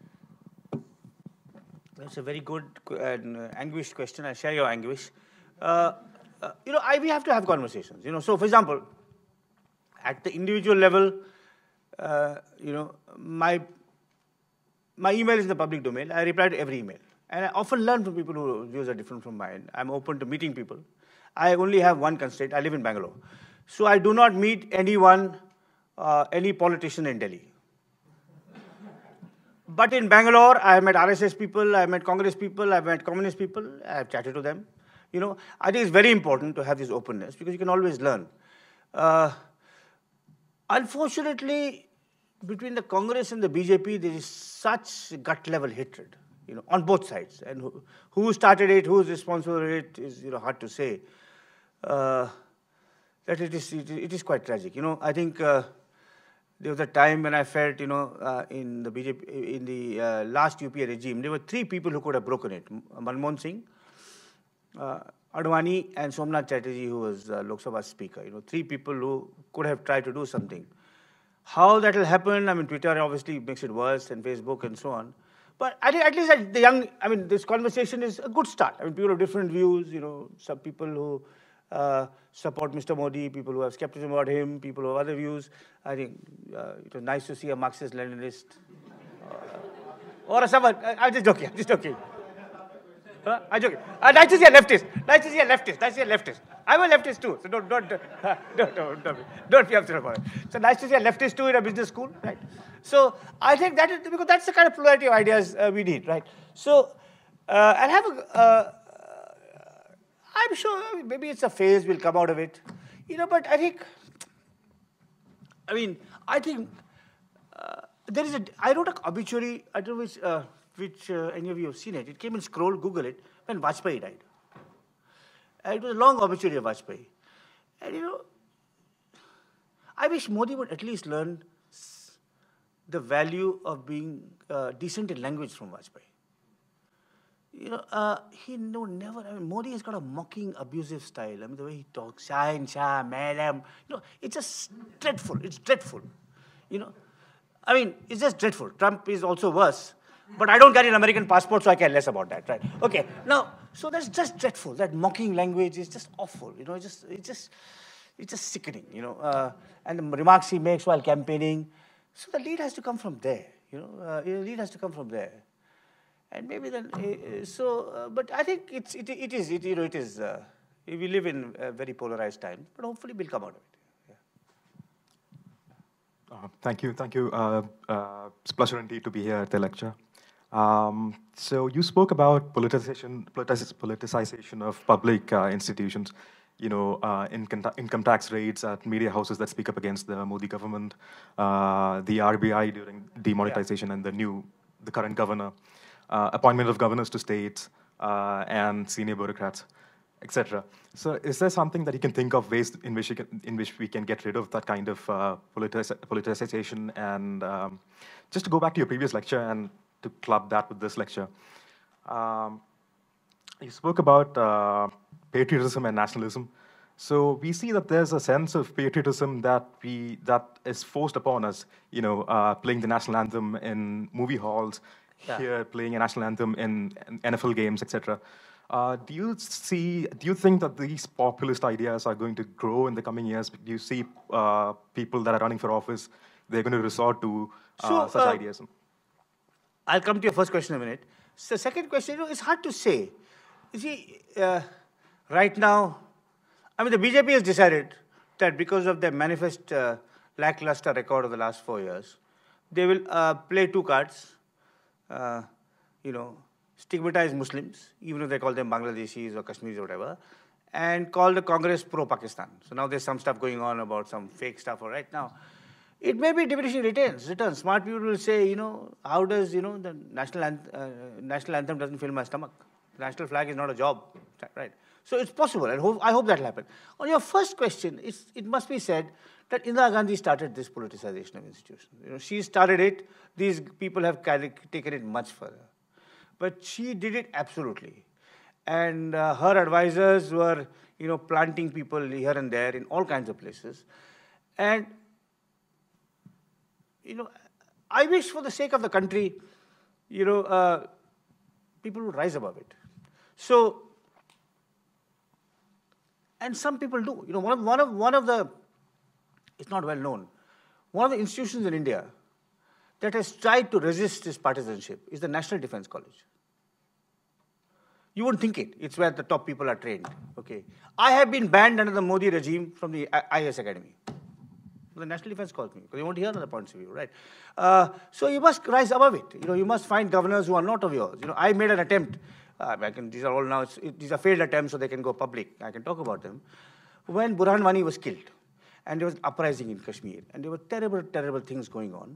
a very good and anguished question. I share your anguish. We have to have conversations. So for example, at the individual level, my email is in the public domain. I reply to every email. And I often learn from people whose views are different from mine. I'm open to meeting people. I only have one constraint. I live in Bangalore. So I do not meet anyone, any politician in Delhi. But in Bangalore, I met RSS people, I met Congress people, I met communist people, I have chatted to them. I think it's very important to have this openness because you can always learn. Unfortunately, between the Congress and the BJP, there is such gut-level hatred, on both sides. And who started it, who is responsible for it is, hard to say. That it is quite tragic. I think there was a time when I felt, in the BJP, in the last UPA regime, there were three people who could have broken it: Manmohan Singh, Advani, and Somnath Chatterjee, who was Lok Sabha Speaker. Three people who could have tried to do something. How that will happen? I mean, Twitter obviously makes it worse, and Facebook, and so on. But I think at least this conversation is a good start. I mean, people have different views. Some people who support Mr. Modi, people who have skepticism about him, people who have other views. I think it was nice to see a Marxist-Leninist or someone. I'm just joking. I'm joking. Nice to see a leftist. Nice to see a leftist. I'm a leftist too, so don't be upset about it. So nice to see a leftist too in a business school, right? So I think that is because that's the kind of plurality of ideas we need, right? So I'll have I'm sure maybe it's a phase, we'll come out of it. But I think there is I wrote an obituary, I don't know which any of you have seen it. It came in Scroll, Google it, when Vajpayee died. It was a long obituary of Vajpayee. And I wish Modi would at least learn the value of being decent in language from Vajpayee. Modi has got a mocking, abusive style. I mean, the way he talks, Shah, madam. It's just dreadful. It's dreadful. It's just dreadful. Trump is also worse. But I don't carry an American passport, so I care less about that, right? Okay. Now, so that's just dreadful. That mocking language is just awful. It's just sickening. And the remarks he makes while campaigning. So the lead has to come from there. The lead has to come from there. And maybe then, but I think it is. We live in a very polarized time, but hopefully we'll come out of it. Thank you. It's a pleasure indeed to be here at the lecture. So you spoke about politicization of public institutions, income tax raids at media houses that speak up against the Modi government, the RBI during demonetization, and the current governor, appointment of governors to states, and senior bureaucrats, etc. So is there something that you can think of, ways in which we can get rid of that kind of politicization? And just to go back to your previous lecture and to club that with this lecture, you spoke about patriotism and nationalism. So we see that there's a sense of patriotism that is forced upon us, playing the national anthem in movie halls, here playing a national anthem in NFL games, etc. Do you think that these populist ideas are going to grow in the coming years? Do you see people that are running for office, they're going to resort to such ideas? I'll come to your first question in a minute. So second question, it's hard to say. You see, right now, I mean, the BJP has decided that because of their manifest lackluster record of the last 4 years, they will play two cards, you know, stigmatize Muslims, even if they call them Bangladeshis or Kashmiris or whatever, and call the Congress pro-Pakistan. So now there's some stuff going on about some fake stuff right now. It may be diminishing returns. Smart people will say, you know, how does, you know, the national anthem doesn't fill my stomach. The national flag is not a job, right? So it's possible, and I hope that will happen. On your first question, it must be said that Indira Gandhi started this politicization of institutions. You know, she started it. These people have taken it much further. But she did it absolutely. And her advisors were, you know, planting people here and there in all kinds of places. And, you know, I wish for the sake of the country, you know, people would rise above it. So, and some people do. You know, one of the, it's not well known, one of the institutions in India that has tried to resist this partisanship is the National Defense College. You wouldn't think it. It's where the top people are trained. Okay. I have been banned under the Modi regime from the IAS Academy. The National Defense calls me because they want to hear other points of view, right? So you must rise above it. You know, you must find governors who are not of yours. You know, I made an attempt. These are all now. These are failed attempts, so they can go public. I can talk about them. When Burhan Wani was killed, and there was uprising in Kashmir, and there were terrible, terrible things going on.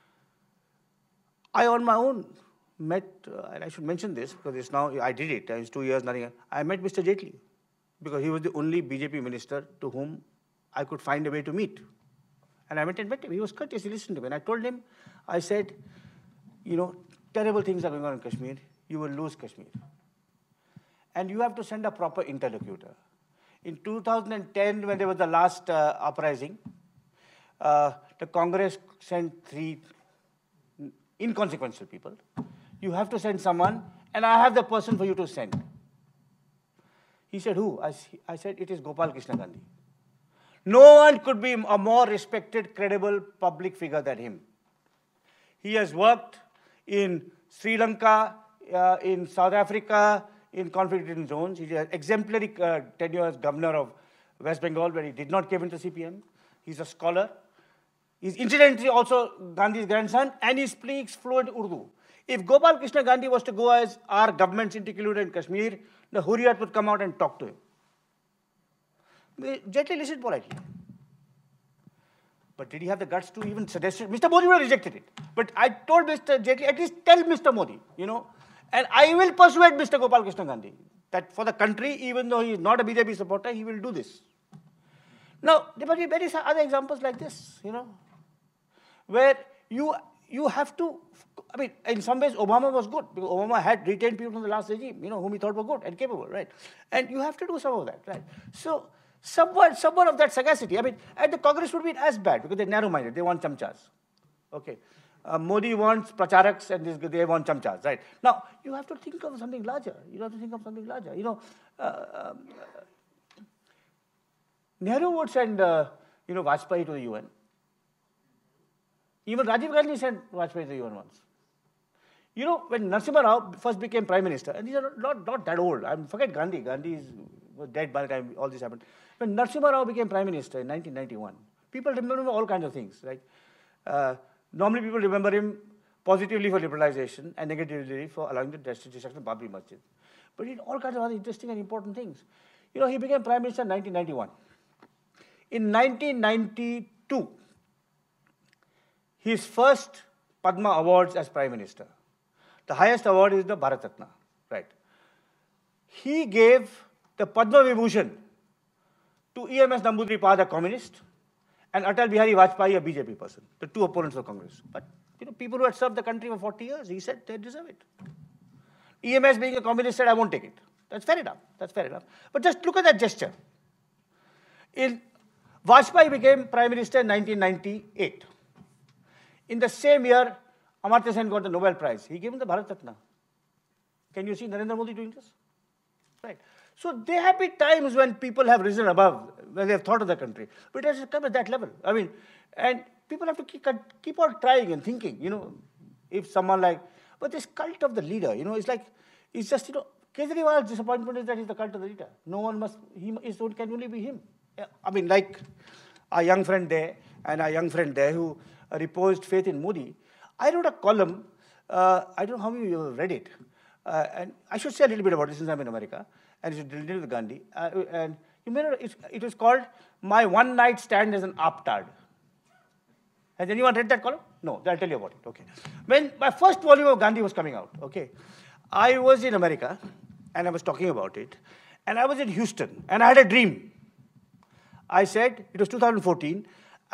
I, on my own, met, and I should mention this because it's now, I did it, it's 2 years, nothing. I met Mr. Jaitley because he was the only BJP minister to whom I could find a way to meet. And I went and met him. He was courteous, he listened to me. And I told him, I said, you know, terrible things are going on in Kashmir. You will lose Kashmir. And you have to send a proper interlocutor. In 2010, when there was the last uprising, the Congress sent 3 inconsequential people. You have to send someone, and I have the person for you to send. He said, who? I said, it is Gopal Krishna Gandhi. No one could be a more respected, credible public figure than him. He has worked in Sri Lanka, in South Africa, in conflict-ridden zones. He has exemplary tenure as governor of West Bengal, where he did not give in to CPM. He's a scholar. He's incidentally also Gandhi's grandson, and he speaks fluent Urdu. If Gopal Krishna Gandhi was to go as our government's interlocutor in Kashmir, the Hurriyat would come out and talk to him. Jaitley listened politely. But did he have the guts to even suggest it? Mr. Modi would have rejected it. But I told Mr. Jaitley, at least tell Mr. Modi, you know, and I will persuade Mr. Gopal Krishna Gandhi that for the country, even though he is not a BJP supporter, he will do this. Now, there might be many other examples like this, you know, where you have to, I mean, in some ways, Obama was good, because Obama had retained people from the last regime, you know, whom he thought were good and capable, right? And you have to do some of that, right? So, somewhat of that sagacity. I mean, and the Congress would be as bad, because they're narrow-minded, they want chamchas. Okay. Modi wants pracharaks, and they want chamchas, right? Now, you have to think of something larger. You have to think of something larger. You know, Nehru would send, you know, Vajpayee to the UN. Even Rajiv Gandhi sent Vajpayee to the UN once. You know, when Narasimha Rao first became Prime Minister, and these are not that old. I mean, forget Gandhi. Gandhi was dead by the time all this happened. When Narasimha Rao became Prime Minister in 1991, people remember all kinds of things, right? Normally, people remember him positively for liberalization and negatively for allowing the destruction of Babri Masjid. But he did all kinds of other interesting and important things. You know, he became Prime Minister in 1991. In 1992, his first Padma Awards as Prime Minister. The highest award is the Bharat Ratna, right? He gave the Padma Vibhushan to EMS Namboodiripad, a communist, and Atal Bihari Vajpayee, a BJP person, the two opponents of Congress. But, you know, people who had served the country for 40 years, he said they deserve it. EMS, being a communist, said, I won't take it. That's fair enough. That's fair enough. But just look at that gesture. Vajpayee became Prime Minister in 1998. In the same year, Amartya Sen got the Nobel Prize. He gave him the Bharat Ratna. Can you see Narendra Modi doing this? Right. So there have been times when people have risen above, when they have thought of the country. But it has come at that level. I mean, and people have to keep on trying and thinking, you know, if someone like, but this cult of the leader, you know, it's like, it's just, you know, Kejriwal's disappointment is that he's the cult of the leader. No one must, it can only be him. I mean, like our young friend there and our young friend there who reposed faith in Modi. I wrote a column, I don't know how many of you have read it, and I should say a little bit about it since I'm in America, and it's related with Gandhi. And you may know, it was called My One Night Stand as an Aptard. Has anyone read that column? No, I'll tell you about it, okay. When my first volume of Gandhi was coming out, okay, I was in America, and I was talking about it, and I was in Houston, and I had a dream. I said, it was 2014,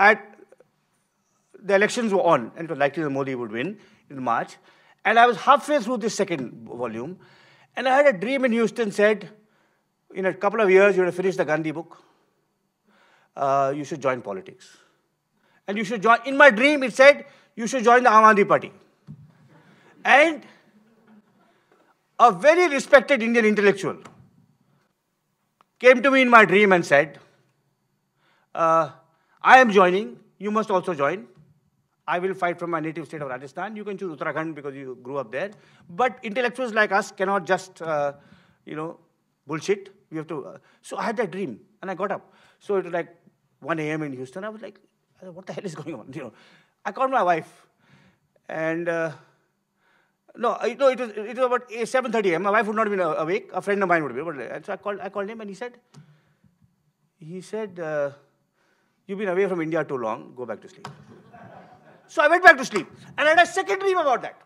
the elections were on, and it was likely that Modi would win in March, and I was halfway through this second volume, and I had a dream in Houston, said, in a couple of years, you're going to finish the Gandhi book, you should join politics. And you should join, in my dream, it said, you should join the Aam Aadmi Party. And a very respected Indian intellectual came to me in my dream and said, I am joining, you must also join. I will fight from my native state of Rajasthan. You can choose Uttarakhand because you grew up there. But intellectuals like us cannot just, bullshit. We have to. So I had that dream, and I got up. So it was like 1 a.m. in Houston. I was like, what the hell is going on? I called my wife, and no, it was about 7:30 a.m. My wife would not have been awake. A friend of mine would be. And so I called him, and he said, you've been away from India too long. Go back to sleep. So I went back to sleep, and I had a second dream about that.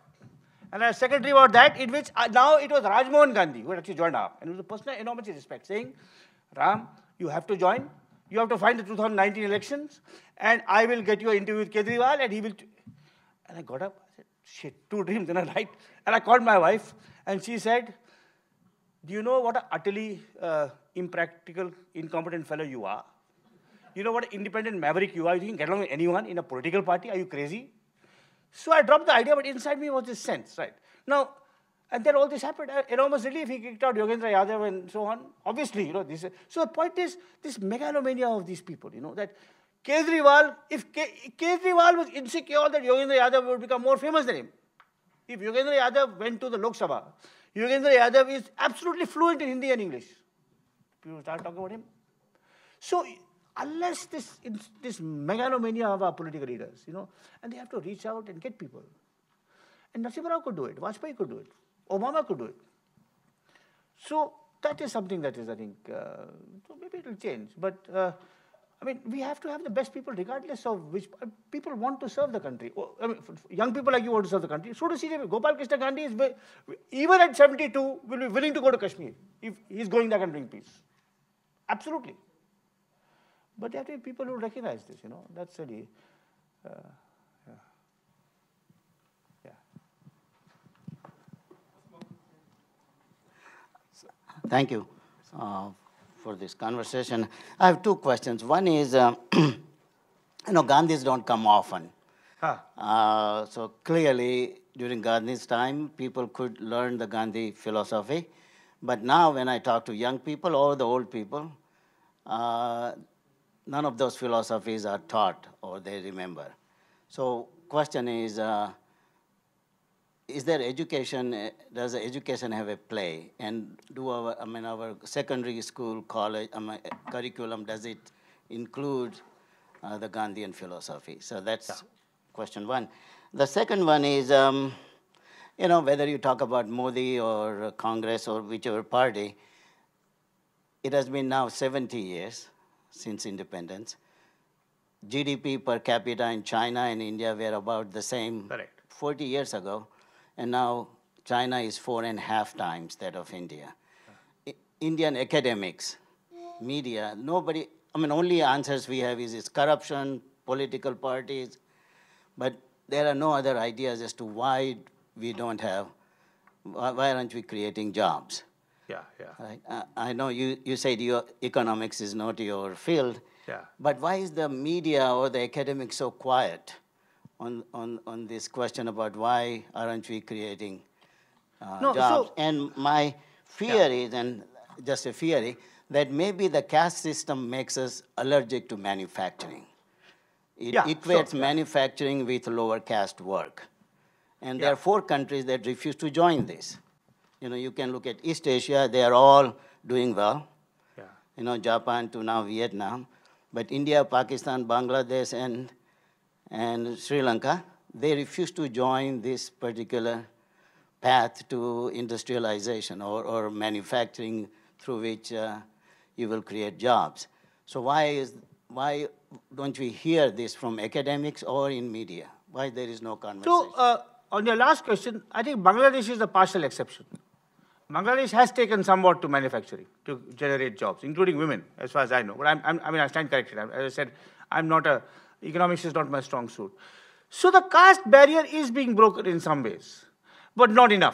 In which now it was Rajmohan Gandhi who had actually joined AAP. And it was a person I enormously respect, saying, Ram, you have to join. You have to find the 2019 elections, and I will get you an interview with Kejriwal, and he will. And I got up. I said, shit, 2 dreams in a night. And I called my wife, and she said, do you know what an utterly impractical, incompetent fellow you are? You know what an independent maverick you are? You can get along with anyone in a political party? Are you crazy? So I dropped the idea, but inside me was this sense, right? Now, and then all this happened. Enormous relief. He kicked out Yogendra Yadav and so on. Obviously, this. So the point is, this megalomania of these people, that Kejriwal, if Kejriwal was insecure that Yogendra Yadav would become more famous than him, if Yogendra Yadav went to the Lok Sabha, Yogendra Yadav is absolutely fluent in Hindi and English. People start talking about him. So unless this megalomania of our political leaders, and they have to reach out and get people. And Narasimha Rao could do it, Vajpayee could do it, Obama could do it. So that is something that is, I think, so maybe it will change. But, we have to have the best people regardless of which, people want to serve the country. Young people like you want to serve the country. So does CJP. Gopal Krishna Gandhi is, even at 72, will be willing to go to Kashmir if he's going there and bring peace. Absolutely. But there have to be people who recognize this, That's really, Thank you for this conversation. I have 2 questions. One is, Gandhis don't come often. So clearly, during Gandhi's time, people could learn the Gandhi philosophy. But now when I talk to young people or the old people, none of those philosophies are taught or they remember. So question is there education, does education have a play? And do our secondary school, college, curriculum, does it include the Gandhian philosophy? So that's question 1. The second one is, whether you talk about Modi or Congress or whichever party, it has been now 70 years since independence. GDP per capita in China and India were about the same 40 years ago. And now China is 4.5 times that of India. Indian academics, media, nobody, only answers we have is corruption, political parties, but there are no other ideas as to why we don't have, why aren't we creating jobs? Right? I know you said economics is not your field, but why is the media or the academics so quiet on this question about why aren't we creating jobs? And my fear is, and just a theory, that maybe the caste system makes us allergic to manufacturing. It equates manufacturing with lower caste work. And there are 4 countries that refuse to join this. You can look at East Asia, they are all doing well. Yeah. Japan to now Vietnam. But India, Pakistan, Bangladesh, and Sri Lanka, they refuse to join this particular path to industrialization or manufacturing through which you will create jobs. So why don't we hear this from academics or in media? Why there is no conversation? So on your last question, I think Bangladesh is a partial exception. Bangladesh has taken somewhat to manufacturing to generate jobs, including women, as far as I know. But I stand corrected. As I said, economics is not my strong suit. So the caste barrier is being broken in some ways, but not enough.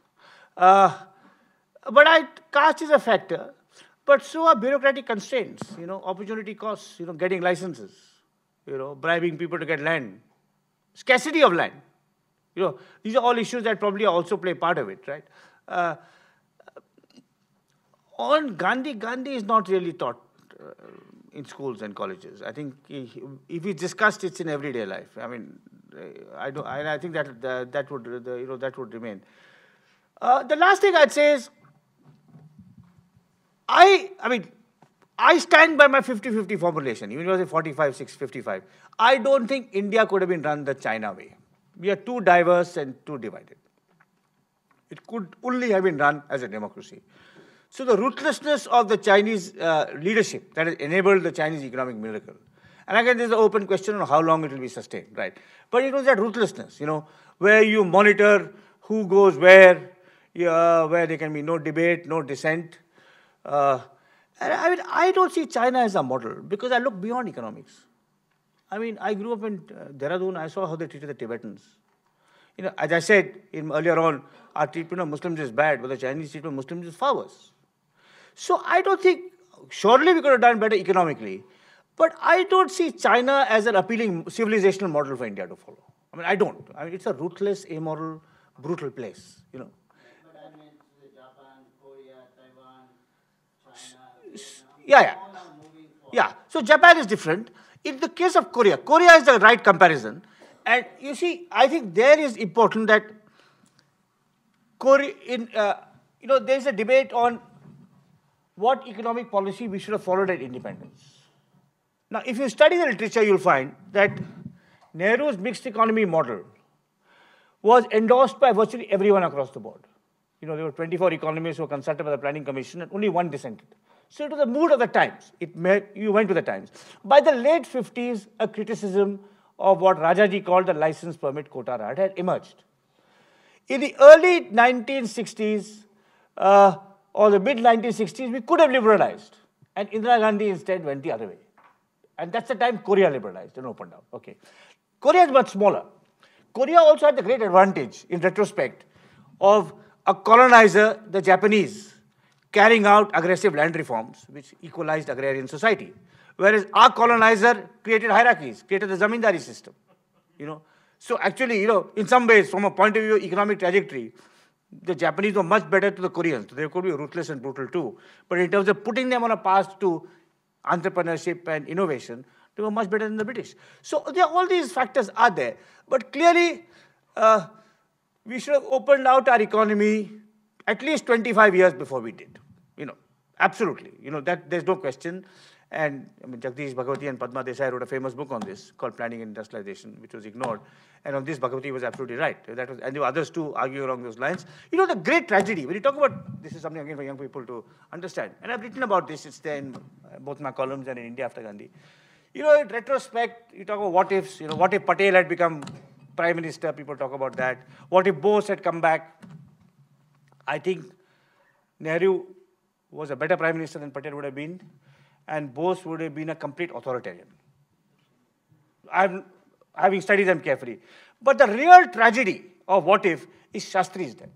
Caste is a factor, but so are bureaucratic constraints, opportunity costs, getting licenses, bribing people to get land, scarcity of land. These are all issues that probably also play part of it, right? On Gandhi is not really taught in schools and colleges. I think if it's discussed, it's in everyday life. I mean, I think that would remain. The last thing I'd say is, I stand by my 50-50 formulation, even if it was 45-6-55. I don't think India could have been run the China way. We are too diverse and too divided. It could only have been run as a democracy. So the ruthlessness of the Chinese leadership that has enabled the Chinese economic miracle. And again, there's an open question on how long it will be sustained, right? But it was that ruthlessness, where you monitor who goes where there can be no debate, no dissent. I don't see China as a model because I look beyond economics. I grew up in Dehradun. I saw how they treated the Tibetans. As I said earlier on, our treatment of Muslims is bad, but the Chinese treatment of Muslims is far worse. So I don't think, surely we could have done better economically, but I don't see China as an appealing civilizational model for India to follow. I don't. It's a ruthless, amoral, brutal place, But I mean, Japan, Korea, Taiwan, China, Yeah. all are moving forward. Yeah, so Japan is different. In the case of Korea is the right comparison. And you see, I think there is important that there's a debate on what economic policy we should have followed at independence. Now, if you study the literature, you'll find that Nehru's mixed economy model was endorsed by virtually everyone across the board. There were 24 economists who were consulted by the Planning Commission and only one dissented. So it was the mood of the times. You went with the times. By the late 50s, a criticism of what Rajaji called the license permit quota rat had emerged. In the early 1960s or the mid-1960s, we could have liberalized. And Indira Gandhi instead went the other way. And that's the time Korea liberalized and opened up. Okay. Korea is much smaller. Korea also had the great advantage, in retrospect, of a colonizer, the Japanese, carrying out aggressive land reforms, which equalized agrarian society. Whereas our colonizer created hierarchies, created the zamindari system. So actually, in some ways, from a point of view of economic trajectory, the Japanese were much better to the Koreans. They could be ruthless and brutal too. But in terms of putting them on a path to entrepreneurship and innovation, they were much better than the British. So all these factors are there. But clearly, we should have opened out our economy at least 25 years before we did. Absolutely. That there's no question. And Jagdish Bhagwati and Padma Desai wrote a famous book on this called Planning and Industrialization, which was ignored. And on this, Bhagwati was absolutely right. And there were others too arguing along those lines. The great tragedy, when you talk about, this is something again for young people to understand. And I've written about this, it's there in both my columns and in India After Gandhi. In retrospect, you talk about what ifs, what if Patel had become Prime Minister, people talk about that. What if Bose had come back? I think Nehru was a better Prime Minister than Patel would have been. And Bose would have been a complete authoritarian. I'm having studied them carefully. But the real tragedy of what if is Shastri's death.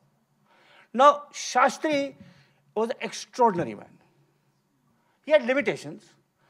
Now, Shastri was an extraordinary man. He had limitations.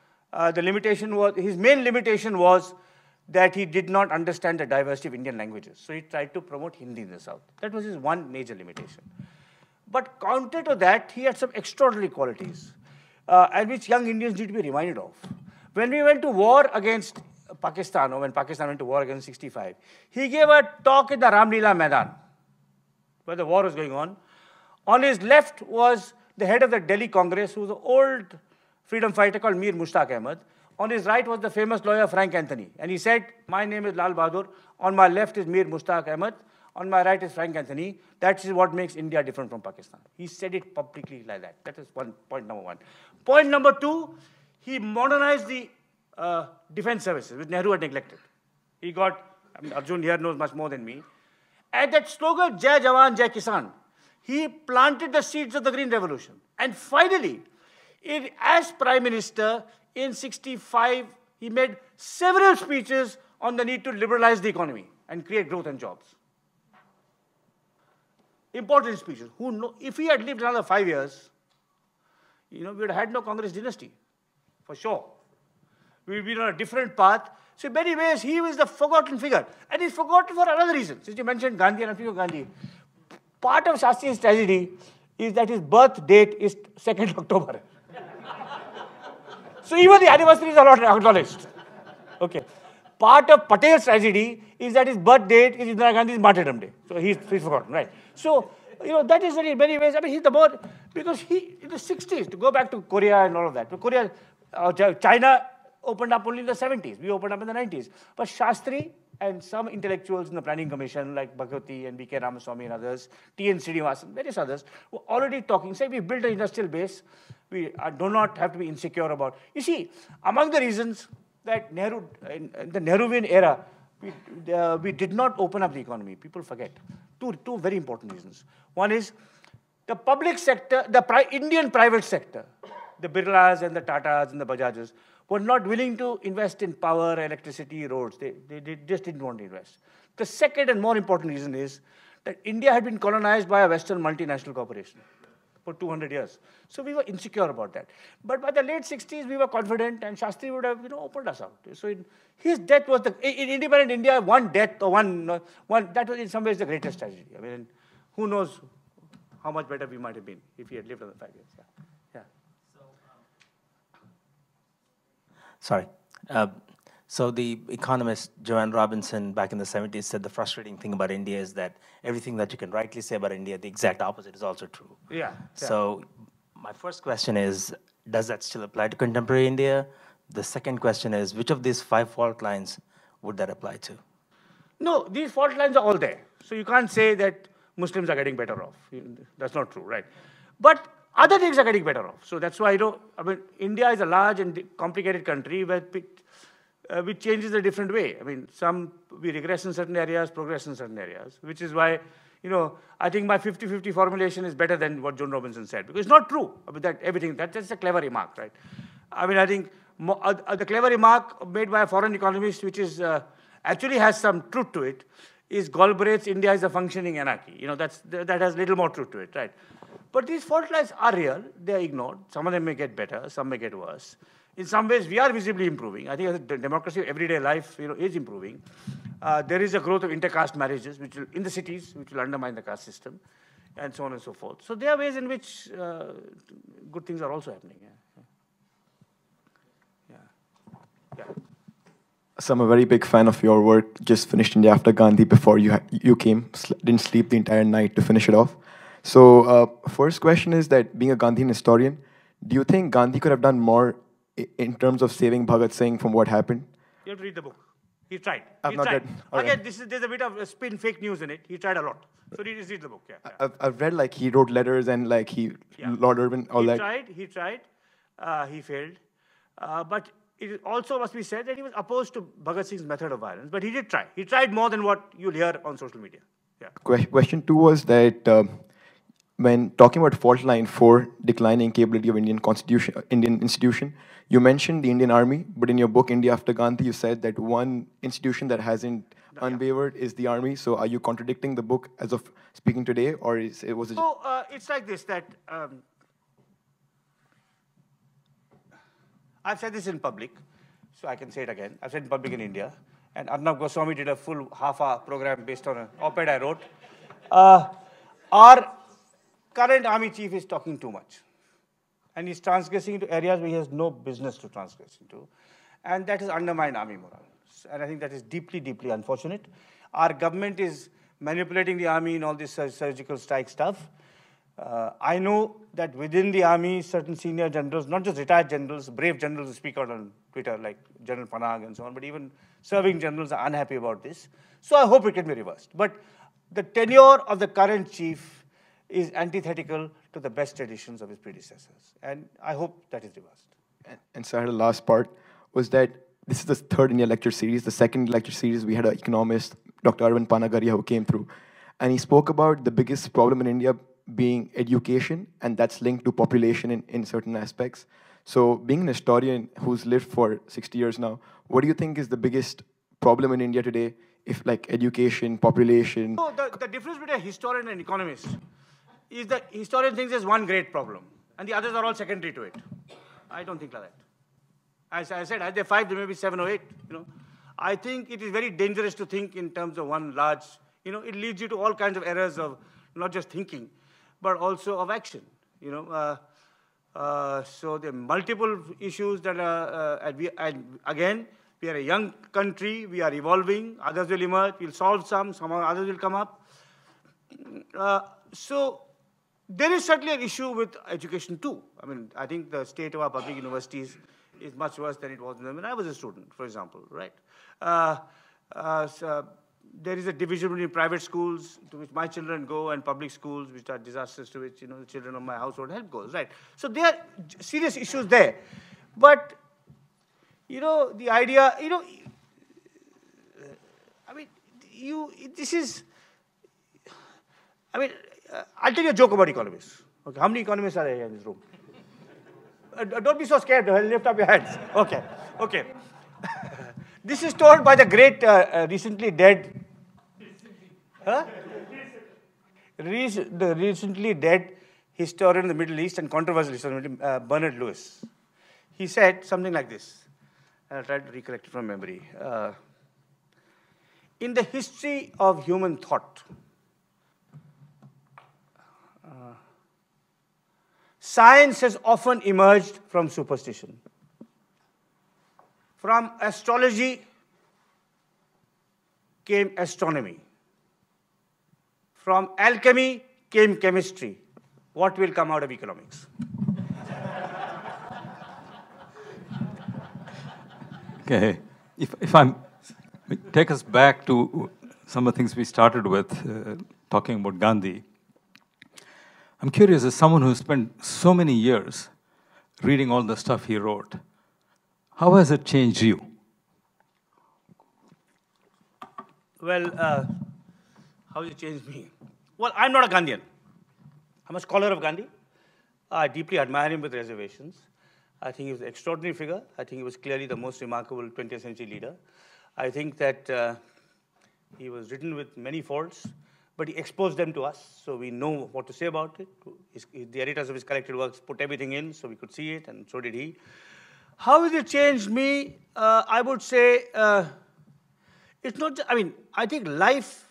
His main limitation was that he did not understand the diversity of Indian languages. So he tried to promote Hindi in the South. That was his one major limitation. But counter to that, he had some extraordinary qualities. And which young Indians need to be reminded of. When we went to war against Pakistan, or when Pakistan went to war against 65, he gave a talk in the Ramlila Maidan, where the war was going on, On his left was the head of the Delhi Congress, who was an old freedom fighter called Mir Mushtaq Ahmed. On his right was the famous lawyer Frank Anthony. And he said, my name is Lal Bahadur. On my left is Mir Mushtaq Ahmed. On my right is Frank Anthony. That is what makes India different from Pakistan. He said it publicly like that. That is point number one. Point number two, he modernized the defense services, which Nehru had neglected. He got, Arjun here knows much more than me. And that slogan, Jai Jawan, Jai Kisan, he planted the seeds of the Green Revolution. And finally, as Prime Minister in 65, he made several speeches on the need to liberalize the economy and create growth and jobs. Important speeches. If he had lived another 5 years, we would have had no Congress dynasty, for sure. We would be on a different path. So in many ways, he was the forgotten figure. And he's forgotten for another reason. Since you mentioned Gandhi and I'm thinking of Gandhi, part of Shastri's tragedy is that his birth date is 2nd October. So even the anniversaries are not acknowledged. Okay. Part of Patel's tragedy is that his birth date is Indira Gandhi's martyrdom day. So he's forgotten, right? So, that is in many ways, he's the more, because he, in the 60s, to go back to Korea and all of that. China opened up only in the 70s. We opened up in the 90s. But Shastri and some intellectuals in the Planning Commission, like Bhagwati and B.K. Ramaswamy and others, T.N. Srinivasan, various others, were already talking, say, we built an industrial base. We do not have to be insecure about. You see, among the reasons that Nehru, in the Nehruvian era, we did not open up the economy. People forget. Two very important reasons. One is the public sector, the Indian private sector, the Birlas and the Tatas and the Bajajas, were not willing to invest in power, electricity, roads. They just didn't want to invest. The second and more important reason is that India had been colonized by a Western multinational corporation for 200 years. So we were insecure about that. But by the late 60s, we were confident, and Shastri would have, opened us out. So his death was in independent India, one death or one, that was in some ways the greatest tragedy. Who knows how much better we might have been if he had lived another 5 years. Yeah. Sorry. So the economist Joanne Robinson back in the 70s said the frustrating thing about India is that everything that you can rightly say about India, the exact opposite is also true. Yeah. So my first question is, does that still apply to contemporary India? The second question is, which of these 5 fault lines would that apply to? No, these fault lines are all there. So you can't say that Muslims are getting better off. That's not true, right? But other things are getting better off. So that's why, India is a large and complicated country where which changes a different way. We regress in certain areas, progress in certain areas, which is why, I think my 50-50 formulation is better than what Joan Robinson said, because it's not true. That's just a clever remark, right? I think the clever remark made by a foreign economist, which is actually has some truth to it, is Galbraith's India is a functioning anarchy. That has little more truth to it, right? But these fault lines are real. They are ignored. Some of them may get better. Some may get worse. In some ways, we are visibly improving. I think the democracy of everyday life, is improving. There is a growth of intercaste marriages, in the cities, which will undermine the caste system, and so on and so forth. So there are ways in which good things are also happening. Yeah. So I'm a very big fan of your work. Just finished India after Gandhi before you came. Didn't sleep the entire night to finish it off. So first question is that being a Gandhian historian, do you think Gandhi could have done more in terms of saving Bhagat Singh from what happened? You have to read the book. He tried. I've not read. Again, there's a bit of spin, fake news in it. He tried a lot. So read the book. Yeah. I've read he wrote letters and Lord Irwin, all that. He tried. He failed. But it also must be said that he was opposed to Bhagat Singh's method of violence. But he did try. He tried more than what you'll hear on social media. Yeah. Question 2 was that when talking about fault line for declining capability of Indian institution, you mentioned the Indian Army, but in your book, India After Gandhi, you said that one institution that hasn't unwavered is the Army. So are you contradicting the book as of speaking today, or was it? So it's like this, that I've said this in public, so I can say it again. I've said in public in India, and Arnab Goswami did a full half-hour program based on an op-ed I wrote. Our current army chief is talking too much. And he's transgressing into areas where he has no business to transgress into. And that has undermined army morale. And I think that is deeply, deeply unfortunate. Our government is manipulating the army in all this surgical strike stuff. I know that within the army, certain senior generals, not just retired generals, brave generals who speak out on Twitter, like General Panag and so on, but even serving generals are unhappy about this. So I hope it can be reversed. But the tenure of the current chief is antithetical to the best traditions of his predecessors. And I hope that is reversed. And so I had a last part, was that this is the third India lecture series. The second lecture series, we had an economist, Dr. Arvind Panagaria, who came through. And he spoke about the biggest problem in India being education, and that's linked to population in certain aspects. So being an historian who's lived for 60 years now, what do you think is the biggest problem in India today, if like education, population? So the difference between a historian and economist is that historian thinks there's one great problem, and the others are all secondary to it. I don't think like that. As I said, as there are 5, there may be 7 or 8. I think it is very dangerous to think in terms of one large. It leads you to all kinds of errors of not just thinking, but also of action. So there are multiple issues that are. And again, we are a young country. We are evolving. Others will emerge. We'll solve some. Some others will come up. So there is certainly an issue with education too. I think the state of our public universities is much worse than it was when I was a student, for example, right? So there is a division between private schools to which my children go and public schools which are disasters to which the children of my household help goes, right? So there are serious issues there. But, the idea, I'll tell you a joke about economists. Okay, how many economists are here in this room? Don't be so scared. Lift up your hands. Okay. This is told by the great, recently dead. The recently dead historian of the Middle East and controversial historian, Bernard Lewis. He said something like this. I'll try to recollect it from memory. In the history of human thought, science has often emerged from superstition. From astrology came astronomy. From alchemy came chemistry. What will come out of economics? Okay. If I'm take us back to some of the things we started with, talking about Gandhi. I'm curious, as someone who spent so many years reading all the stuff he wrote, how has it changed you? Well, how has it changed me? Well, I'm not a Gandhian. I'm a scholar of Gandhi. I deeply admire him with reservations. I think he was an extraordinary figure. I think he was clearly the most remarkable 20th century leader. I think that he was written with many faults, but he exposed them to us, so we know what to say about it. The editors of his collected works put everything in, so we could see it, and so did he. How has it changed me? I would say it's not just, I think life,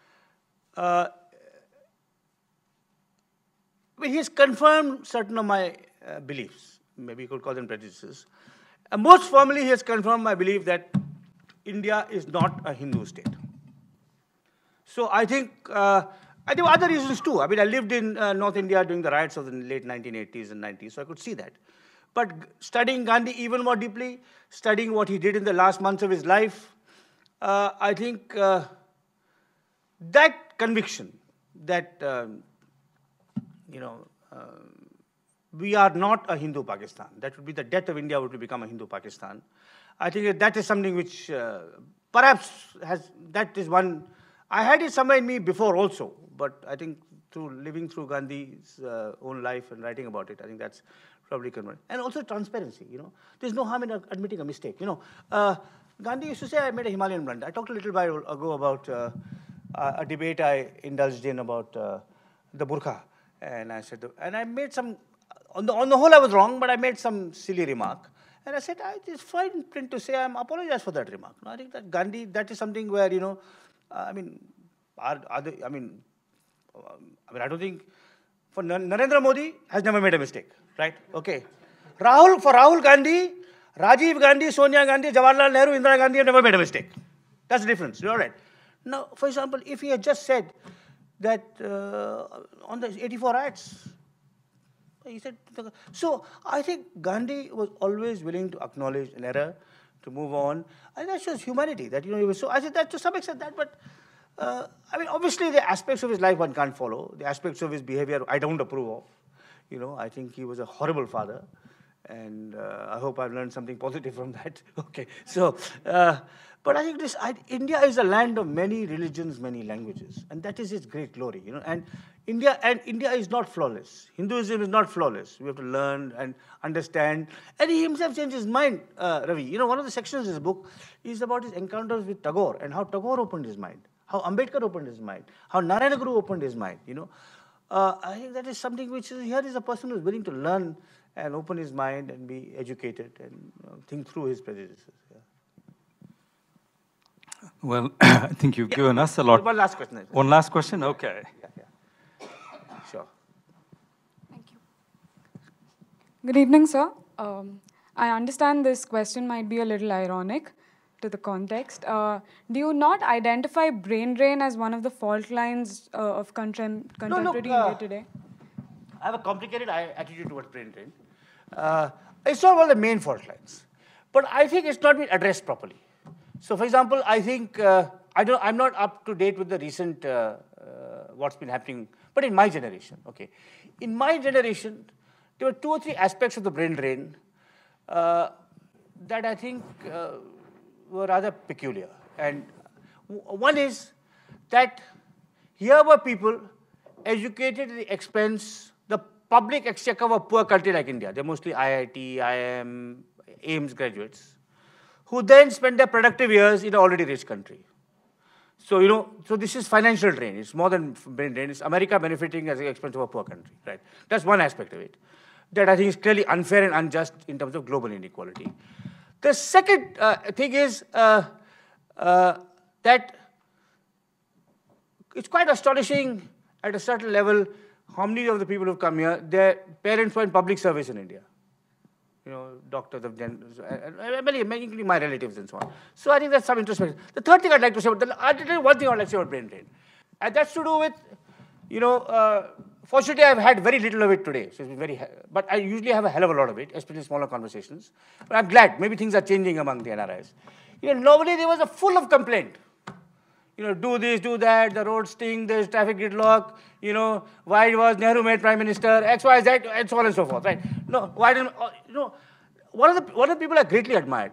he has confirmed certain of my beliefs. Maybe you could call them prejudices. Most firmly, he has confirmed my belief that India is not a Hindu state. So I think other reasons too. I lived in North India during the riots of the late 1980s and 90s, so I could see that. But studying Gandhi even more deeply, studying what he did in the last months of his life, I think that conviction that, we are not a Hindu Pakistan. That would be the death of India would become a Hindu Pakistan. I think that is something which perhaps that is one, I had it somewhere in me before also, but I think through living through Gandhi's own life and writing about it, I think that's probably converted. And also transparency, There's no harm in admitting a mistake, Gandhi used to say, I made a Himalayan blunder. I talked a little while ago about a debate I indulged in about the burqa. And I said, and I made some, on the whole I was wrong, but I made some silly remark. And I said, it's fine print to say I apologize for that remark. I think that Gandhi, that is something where, I don't think, for Narendra Modi has never made a mistake, right? Okay. For Rahul Gandhi, Rajiv Gandhi, Sonia Gandhi, Jawaharlal Nehru, Indira Gandhi have never made a mistake. That's the difference, you're right. Now, for example, if he had just said, that on the 84 riots, he said, so I think Gandhi was always willing to acknowledge an error, to move on, and that shows humanity, that, he was so, I said that to some extent that, but I mean, obviously the aspects of his life one can't follow, the aspects of his behavior I don't approve of, I think he was a horrible father, and I hope I've learned something positive from that. Okay, so, but I think India is a land of many religions, many languages, and that is its great glory, and India is not flawless. Hinduism is not flawless. We have to learn and understand. And he himself changed his mind, Ravi. One of the sections of his book is about his encounters with Tagore and how Tagore opened his mind, how Ambedkar opened his mind, how Narayana Guru opened his mind, I think that is something which here is a person who is willing to learn and open his mind and be educated and think through his prejudices. Yeah. Well, I think you've given us a lot. One last question. One last question? Okay. Sure. Thank you. Good evening, sir. I understand this question might be a little ironic to the context. Do you not identify brain drain as one of the fault lines of contemporary India today? I have a complicated attitude towards brain drain. It's not one of the main fault lines, but I think it's not been addressed properly. So, for example, I think I'm not up to date with the recent what's been happening, but in my generation, okay, in my generation, there were 2 or 3 aspects of the brain drain that I think were rather peculiar. And one is that here were people educated at the expense, the public exchequer of a poor country like India. They're mostly IIT, IIM, AIMS graduates, who then spend their productive years in an already rich country. So, so this is financial drain. It's more than brain drain. It's America benefiting at the expense of a poor country, right? That's one aspect of it that I think is clearly unfair and unjust in terms of global inequality. The second thing is that it's quite astonishing at a certain level how many of the people who've come here, their parents were in public service in India. Doctors of many, including my relatives and so on. So I think that's some introspection. The third thing I'd like to say, one thing I'd like to say about brain drain, and that's to do with, fortunately I've had very little of it today, so it's been very, but I usually have a hell of a lot of it, especially in smaller conversations. But I'm glad, maybe things are changing among the NRIs. Normally there was a full of complaint. Do this, do that, the roads stink, there's traffic gridlock, why was Nehru made Prime Minister, X, Y, Z, and so on and so forth, right? No, why didn't, one of the people I greatly admired,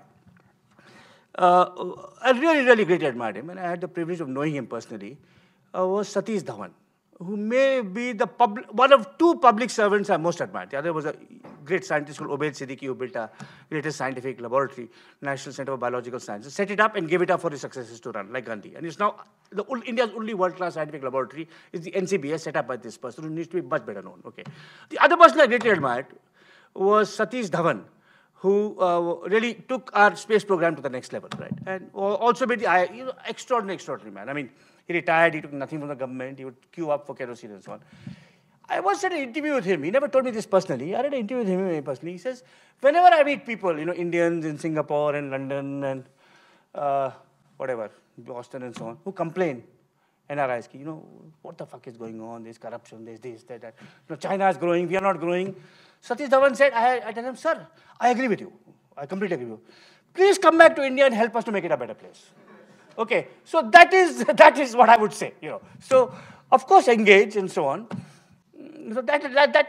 I really, really greatly admired him, and I had the privilege of knowing him personally, was Satish Dhawan, who may be one of 2 public servants I most admired. The other was a great scientist called Obaid Siddiqui, who built a greatest scientific laboratory, National Center for Biological Sciences, set it up and gave it up for his successors to run, like Gandhi. And it's now India's only world-class scientific laboratory is the NCBS, set up by this person who needs to be much better known. Okay. The other person I greatly admired was Satish Dhawan, who really took our space program to the next level, right? And also made the extraordinary man. I mean, he retired, he took nothing from the government, he would queue up for kerosene and so on. I once did an interview with him. He never told me this personally. I did an interview with him personally. He says, whenever I meet people, Indians in Singapore and London and whatever, Boston and so on, who complain, NRIs, what the fuck is going on? There's corruption, there's this, that. China is growing, we are not growing. Satish Dhawan said, I tell him, sir, I agree with you. I completely agree with you. Please come back to India and help us to make it a better place. Okay, so that is what I would say, So, of course, engage and so on. So but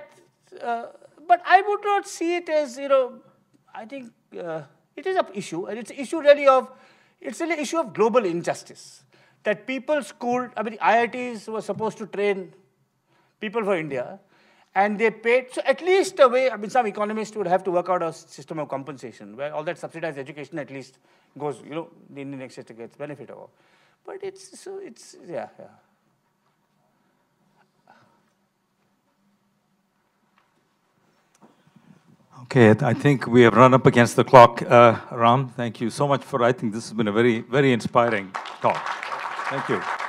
I would not see it as, I think it is an issue, and it's an issue really it's really an issue of global injustice. That people schooled, IITs were supposed to train people for India, and they paid, so at least a way, some economists would have to work out a system of compensation, where all that subsidized education at least goes, the Indian exchequer gets benefit of. But yeah. Okay, I think we have run up against the clock. Ram, thank you so much I think this has been a very, very inspiring talk. Thank you.